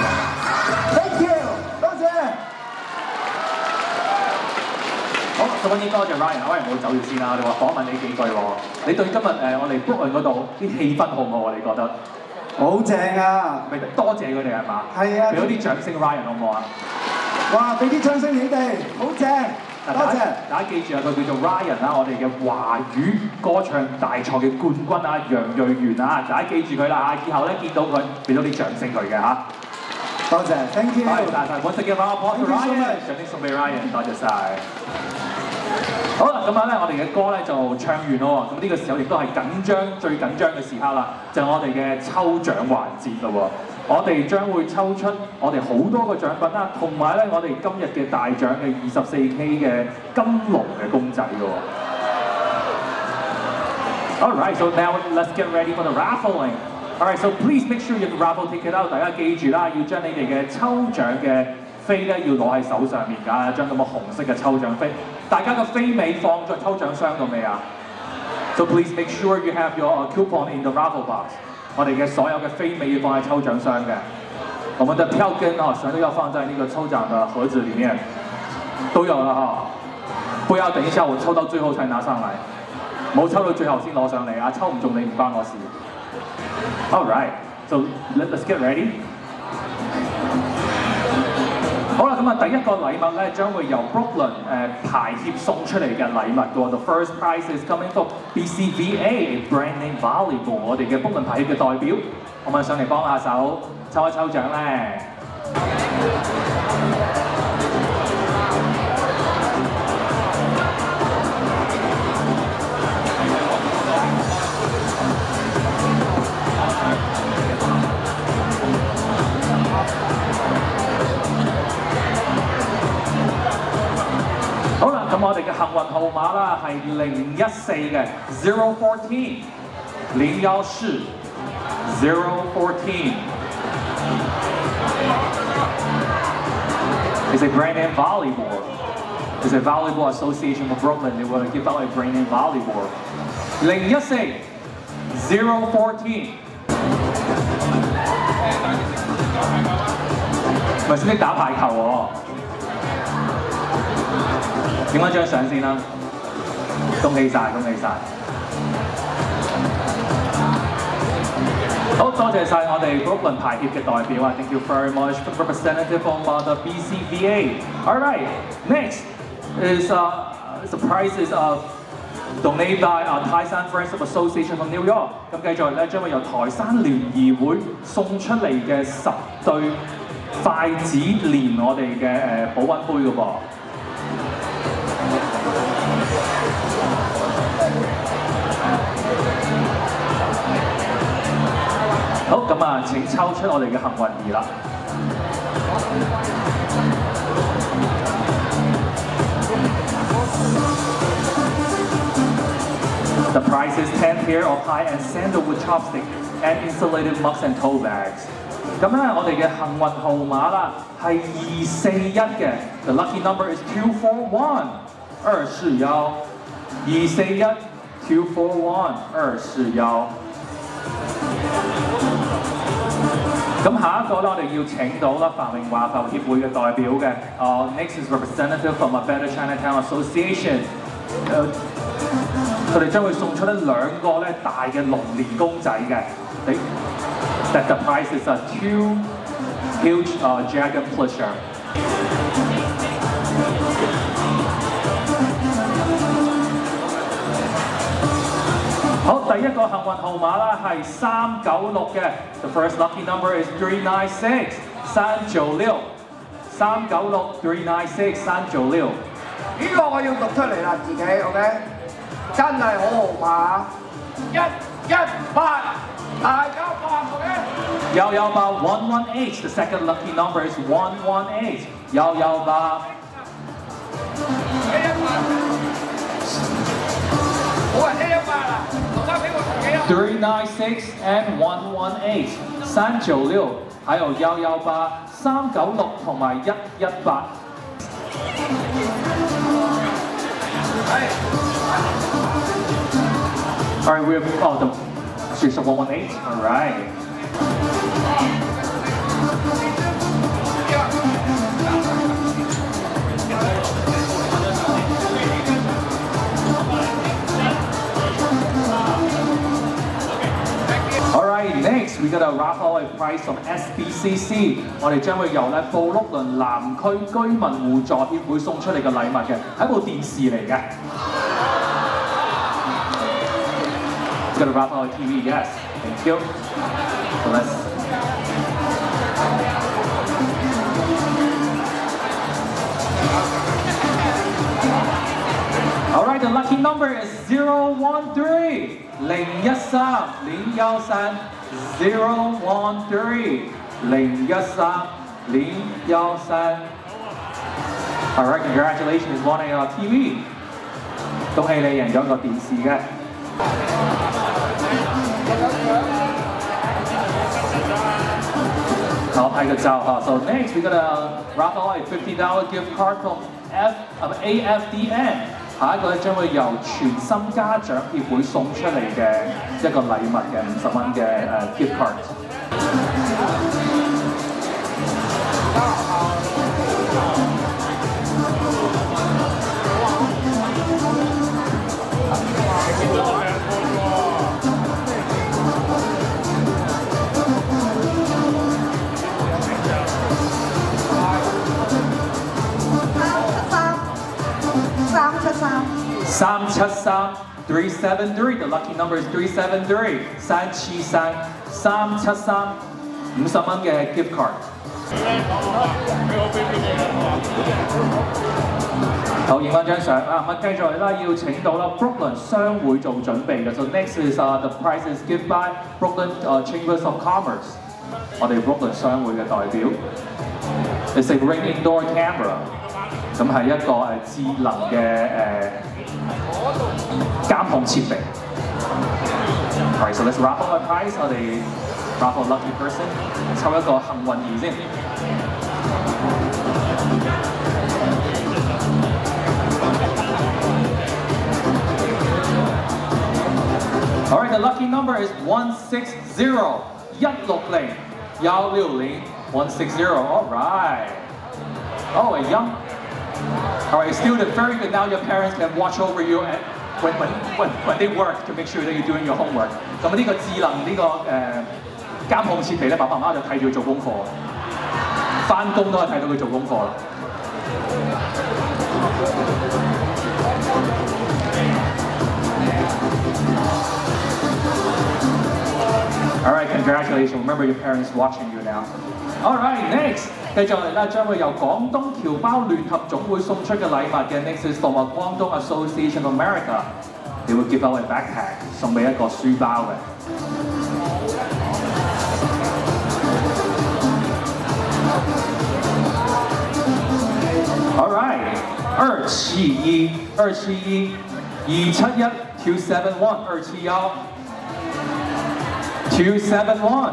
各位當然多謝 Ryan， Ryan 冇走住先啦，我哋話訪問你幾句喎。你對今日我哋 Brooklyn 嗰度啲氣氛好唔好啊？你覺得？ 好正啊！ 咪多謝佢哋係嘛？ 係啊！ 俾多啲掌聲 Ryan 好唔好啊？ 哇！俾啲掌聲你哋，好正！多謝！ 大家記住啊，佢叫做 Ryan 啦，我哋嘅華語歌唱大賽嘅冠軍啊，楊瑞元啊，大家記住佢啦嚇，以後咧見到佢俾多啲掌聲佢嘅嚇。 多謝 ，thank you。 多謝晒 ，once again round of applause to Ryan， 掌聲送俾 Ryan， 多謝晒。好啦，咁樣咧，我哋嘅歌咧就唱完咯喎，咁呢個時候亦都係最緊張嘅時刻啦，就係我哋嘅抽獎環節咯喎。我哋將會抽出我哋好多個獎品啦，同埋咧我哋今日嘅大獎嘅 24K 嘅金龍嘅公仔嘅喎。Alright, so now let's get ready for the raffling. Alright, so please make sure you have the raffle ticket out。大家記住啦，要將你哋嘅抽獎嘅飛咧要攞喺手上面㗎，將咁嘅紅色嘅抽獎飛。大家嘅飛尾放在抽獎箱度未啊 ？So please make sure you have your coupon in the raffle box。我哋嘅所有嘅飛尾要放喺抽獎箱嘅。我們的票根全都要放在那個抽獎的盒子裡面，都有了哈。不要等一下我抽到最後才拿上來，冇抽到最後先攞上嚟啊！抽唔中你唔關我事。Alright, so let's get ready。好啦，咁啊第一個禮物咧將會由 Brooklyn 排協送出嚟嘅禮物嘅喎。The first prize is coming from BCVA Brand Name Volleyball， 我哋嘅 Brooklyn 排協嘅代表，可唔可以上嚟幫下手抽一抽獎咧？好啦，咁我哋嘅幸運號碼啦係014嘅014 014. It's a brand name volleyball. It's a volleyball association of Brooklyn. They want to give out a brand name volleyball. 014 014. 咪識打排球喎？影翻張相先啦，恭喜晒，恭喜晒！好，多謝晒我哋 Brooklyn 排協嘅代表啊 ，Thank you very much for the representative from the BCVA. All right, next is the prizes donated by台山 Friends of Association from New York。咁繼續咧，將會由台山聯誼會送出嚟嘅10對筷子連我哋嘅保溫杯嘅噃。好，咁啊，請抽出我哋嘅幸運兒啦。The prize is 10 pair of high-end sandalwood chopstick and insulated mugs and tote bags。咁咧，我哋嘅幸運號碼啦係241嘅。The lucky number is 241 241 241 241。咁下一個咧，我哋要請到啦繁榮華埠協會嘅代表嘅。Next is representative from a Better Chinatown Association。佢哋將會送出2個咧大嘅龍年公仔嘅。That the price is a 2 huge dragon plushie。好，第一個幸運號碼啦係396嘅。The first lucky number is 396 396 396 396 396。 呢個我要讀出嚟啦，自己 OK， 真係好號碼118。 118 The second lucky number is 118 118。396 and 118 396，還有118 396同埋118。All right, we have the series of 118. All right. we got a raffle a prize from SBCC， 我哋將會由咧布碌倫南區居民互助協會送出嚟嘅禮物嘅，係部電視嚟嘅。We got a raffle a TV, yes. Thank you. So let's. Alright, the lucky number is 013 013 013 013 013 013. Alright, congratulations, won a TV. 恭喜你贏咗個電視嘅。好，拍個照哈。So next we got a raffle a $50 gift card from AFDN。下一個咧將會由全心家長協會送出嚟嘅一個禮物嘅50蚊嘅gift card。373 373 The lucky number is 373 373 373 50蚊嘅 gift card。好，影翻張相啊！咁繼續啦，要請到啦 Brooklyn 商會做準備嘅。So next is the prize is given by Brooklyn Chambers of Commerce。我哋 Brooklyn 商會嘅代表。It's a Ring Indoor Camera。咁係一個智能嘅監控設備。Alright, so let's raffle a prize。我哋 raffle lucky person， 抽一個幸運兒先。Alright, the lucky number is 160 160 160 160. Alright. Oh, a young. Alright, student, very good. Now your parents can watch over you and when they work to make sure that you're doing your homework. 咁呢個智能呢個監控設備咧，爸爸媽媽就睇住佢做功課，翻工都係睇到佢做功課啦。Alright, congratulations. Remember your parents watching you now. Alright, next. 繼續嚟啦，將會由廣東僑胞聯合總會送出嘅禮物嘅 Next is from Guangdong Association of America。你會 give out a backpack 送俾一個書包嘅。Alright， 271 271 271 271。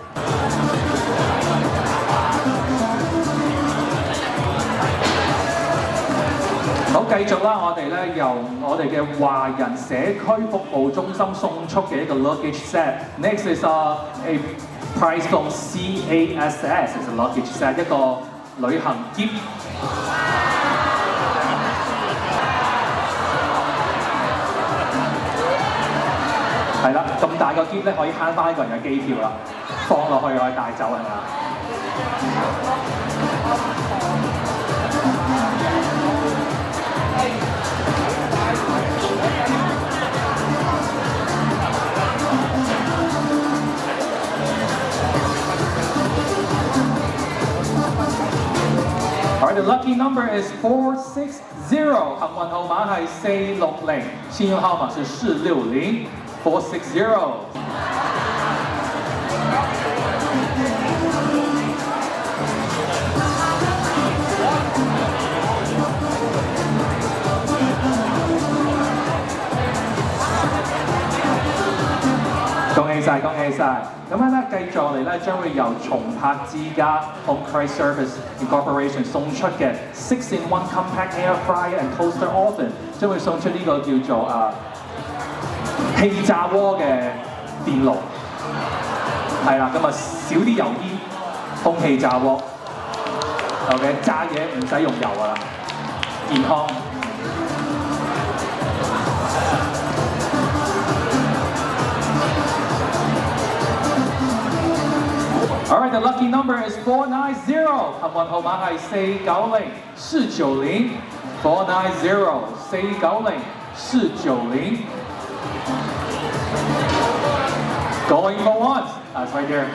好，繼續啦！我哋咧由我哋嘅華人社區服務中心送出嘅一個 luggage set。Next is a prize from CASS， is a luggage set， 一個旅行篋。係啦，咁大個篋咧可以慳翻一個人嘅機票啦，放落去可以帶走係嘛？Alright, the lucky number is 460， 幸運號碼係460，信用號碼是460 460。恭喜晒，恭喜晒！咁樣咧，繼續嚟咧，將會由松柏之家 Home Cry Service Incorporation 送出嘅 6-in-1 Compact Air Fryer and Toaster Oven， 將會送出呢個叫做氣炸鍋嘅電爐。係啦，咁啊少啲油煙，空氣炸鍋。OK， 炸嘢唔使用油㗎啦，健康。 All right, the lucky number is 490. 幸運號碼係490 490 490 Going for once. That's right there.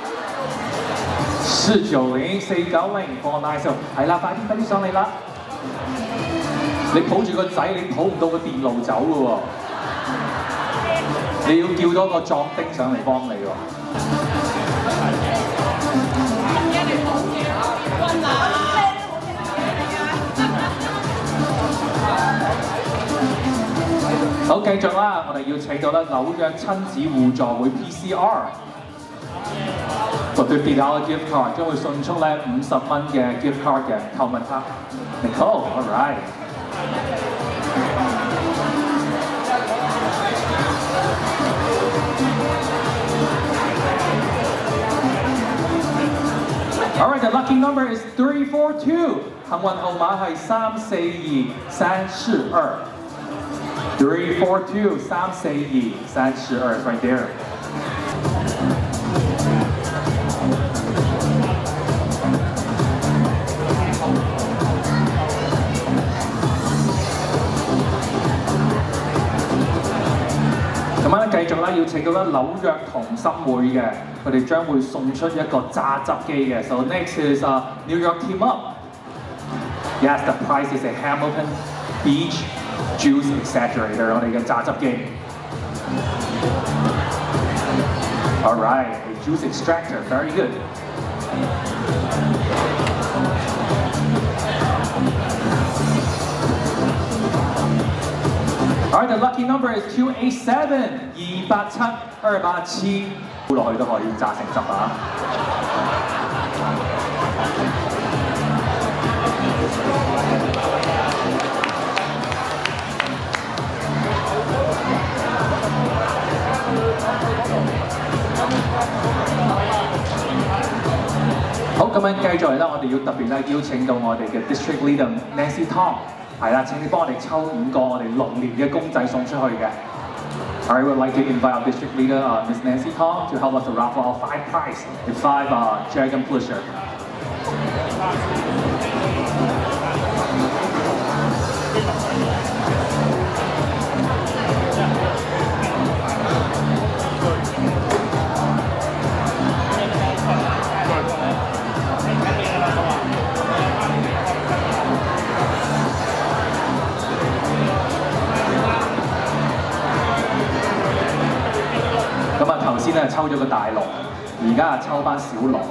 490 490 490係啦，快啲上嚟啦！你抱住個仔，你抱唔到個電路走嘅喎，你要叫多個壯丁上嚟幫你喎。好，繼續啦！我哋要請到咧紐約親子互助會 PCR 個$50 gift card 將會送出咧50蚊嘅 gift card 嘅購物卡。Nicole，all right。All right, the lucky number is 342. 幸運號碼係342 342。342 342 342 is right there.咁咧繼續啦，要請到咧紐約同心會嘅，佢哋將會送出一個榨汁機嘅。So next is New York Team Up. Yes, the prize is a Hamilton Beach Juice Exaggerator， 我哋嘅榨汁機。All right, a juice extractor, very good. All right, the lucky number is 287 287 287，倒落去都可以榨成汁啊！好，咁樣繼續嚟啦，我哋要特別咧邀請到我哋嘅 District Leader Nancy Tong。係啦，請你幫我哋抽5個我哋龍年嘅公仔送出去嘅。Alright, we'd like to invite our district leader, Ms. Nancy Tong, to help us to raffle off 5 prizes with 5 Dragon Plusher.咁啊，頭先咧抽咗個大龍，而家抽翻小龍。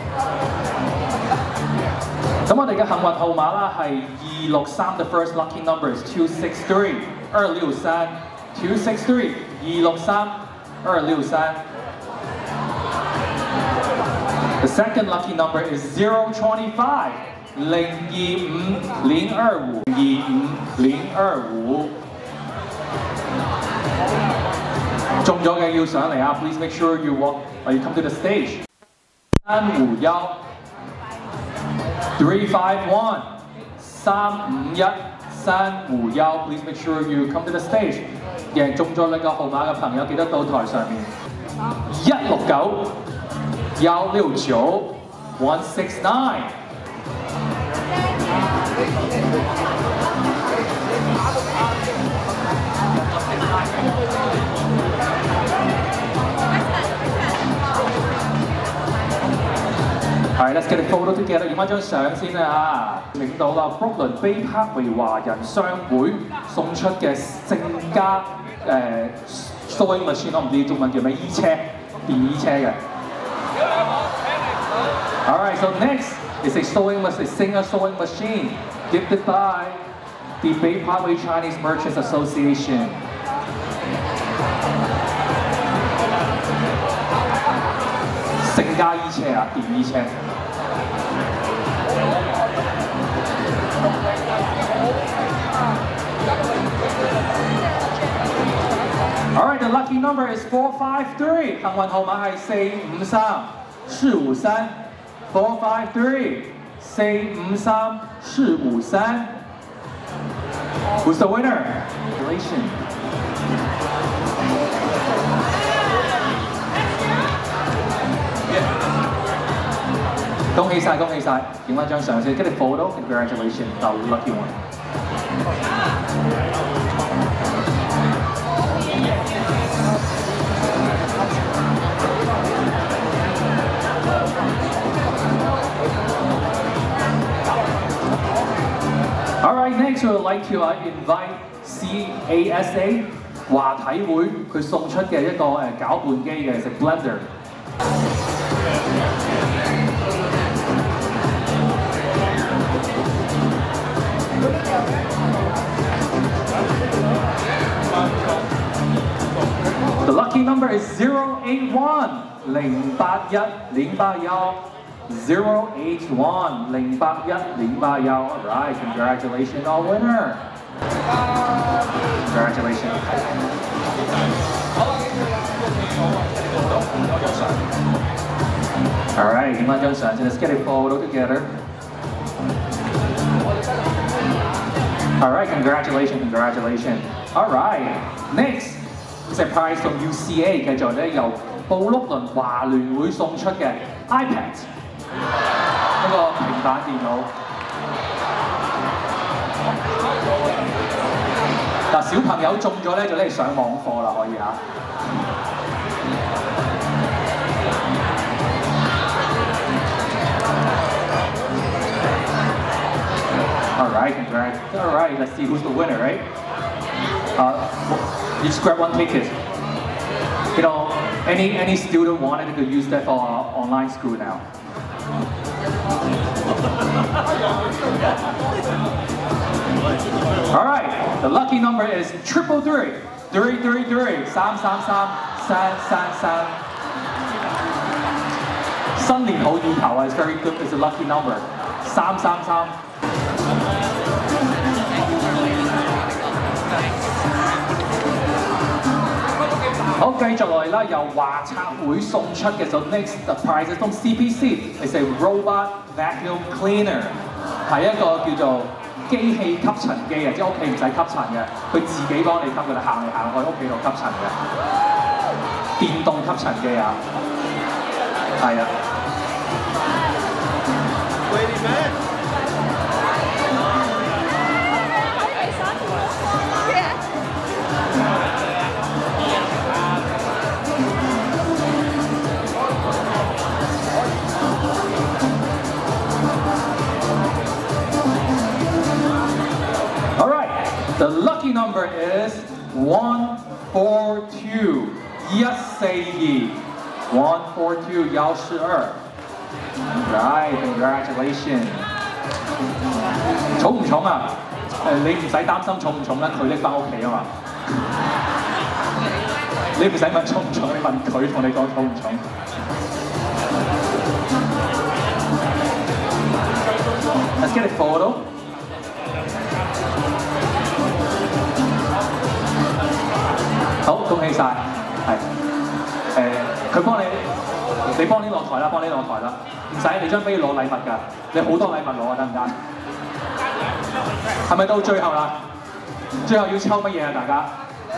咁我哋嘅幸運號碼啦係263 ，the first lucky number is 263 263 263 263 263。The second lucky number is 025 025 025 025。中咗嘅要上嚟啊 ！Please make sure you come to the stage。351 351 351 351 Please make sure you come to the stage。贏中咗呢個號碼嘅朋友記得到台上面。169 169 169。係 ，let's get a photo together， 影翻張相先啊！領到啦 ，Brooklyn Bay Parkway 華人商會送出嘅聖家sewing machine， 我唔知中文叫咩衣車，電衣車嘅。Alright, so next is a Singer sewing machine gifted by the Bay Parkway Chinese Merchants Association。聖家衣車啊，電衣車。Alright, the lucky number is 453。幸運號碼係453 453 453 453 453。Who's the winner? Congratulations. 恭喜晒，恭喜晒！影翻張相先，get a photo. Congratulations, the lucky one. All right, next we would like to invite CASA 華體會佢送出嘅一個攪拌機嘅食 blender。The lucky number is 081 081 Alright, congratulations, all winner. Congratulations. Alright, 影翻張相先 ，let's get a photo together. Alright, congratulations, congratulations. Alright, next 隻 prize 從 UCA 繼續咧由布碌倫華聯會送出嘅 iPad。一個平板電腦。嗱，小朋友中咗咧就拎嚟上網課啦，可以嚇。Alright, congrats. Alright, let's see who's the winner, right? You just grab one ticket. You know, any student wanted to use that for online school now. All right, the lucky number is 333 333 333 新年好意頭 is very good. It's a lucky number. 333。好，繼續落嚟啦，由華策會送出嘅就 next the prize 從 CPC is a robot vacuum cleaner， 係一個叫做機器吸塵機啊，即係屋企唔使吸塵嘅，佢自己幫你吸㗎啦，行嚟行去屋企度吸塵嘅，電動吸塵機啊，係啊。The lucky number is 142 142 142 Right, congratulations. 重唔重啊？你唔使擔心重唔重啦，佢拎翻屋企啊嘛。你唔使問重唔重，你問佢同你講重唔重。Let's get a photo. 好，恭喜晒，係佢幫你，你幫你落台啦，幫你落台啦，唔使你張飛攞禮物㗎，你好多禮物攞啊，得唔得？係咪到最後啦？最後要抽乜嘢啊？大家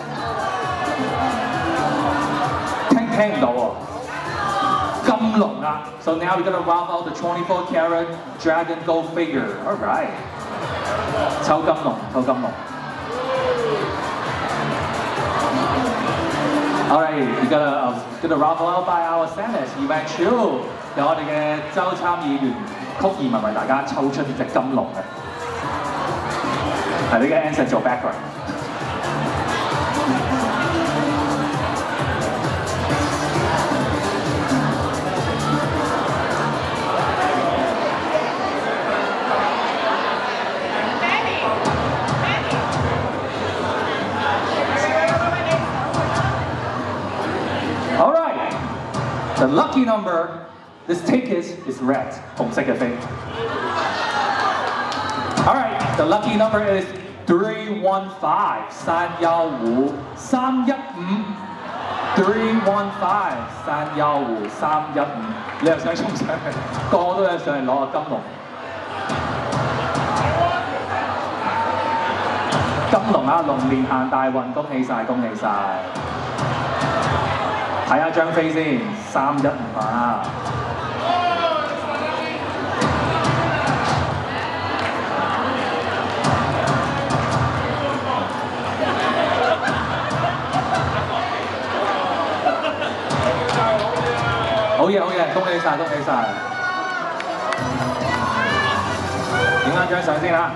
聽唔到喎，金龍啊 ！So now we're gonna round out the 24-karat Dragon Gold figure. All right， 抽金龍，抽金龍。Alright, we're gonna raffle out by our Senate Event Show， 由我哋嘅州參議員曲義文為大家抽出呢隻金龍嘅，係呢個 Anson 做 background。The lucky number, this ticket is red, 紅色嘅飛。Alright, the lucky number is 315 315 315 315 315 315。你又想衝上去，個個都有上嚟攞個金龍。金龍啊，龍年行大運，恭喜晒，恭喜晒！睇下張飛先，315啊！ 喜晒，恭喜晒！影翻張相先啦。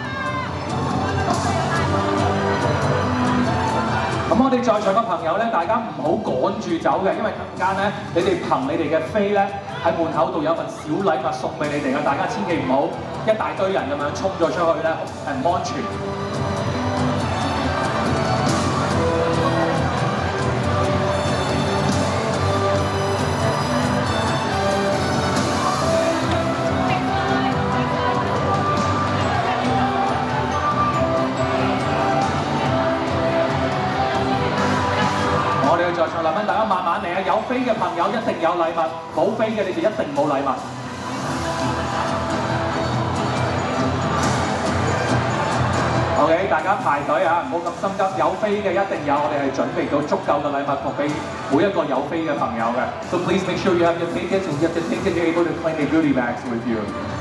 咁我哋在場嘅朋友咧，大家唔好趕住走嘅，因為陣間咧，你哋憑你哋嘅飛咧喺門口度有份小禮物送俾你哋嘅，大家千祈唔好一大堆人咁樣衝咗出去咧，係唔安全。在場禮品，大家慢慢嚟啊！有飛嘅朋友一定有禮物，冇飛嘅你哋一定冇禮物。OK， 大家排隊啊，唔好咁心急。有飛嘅一定有，我哋係準備到足夠嘅禮物送俾每一個有飛嘅朋友嘅。So please make sure you have your tickets and you have the ticket you're able to claim the goodie bags with you.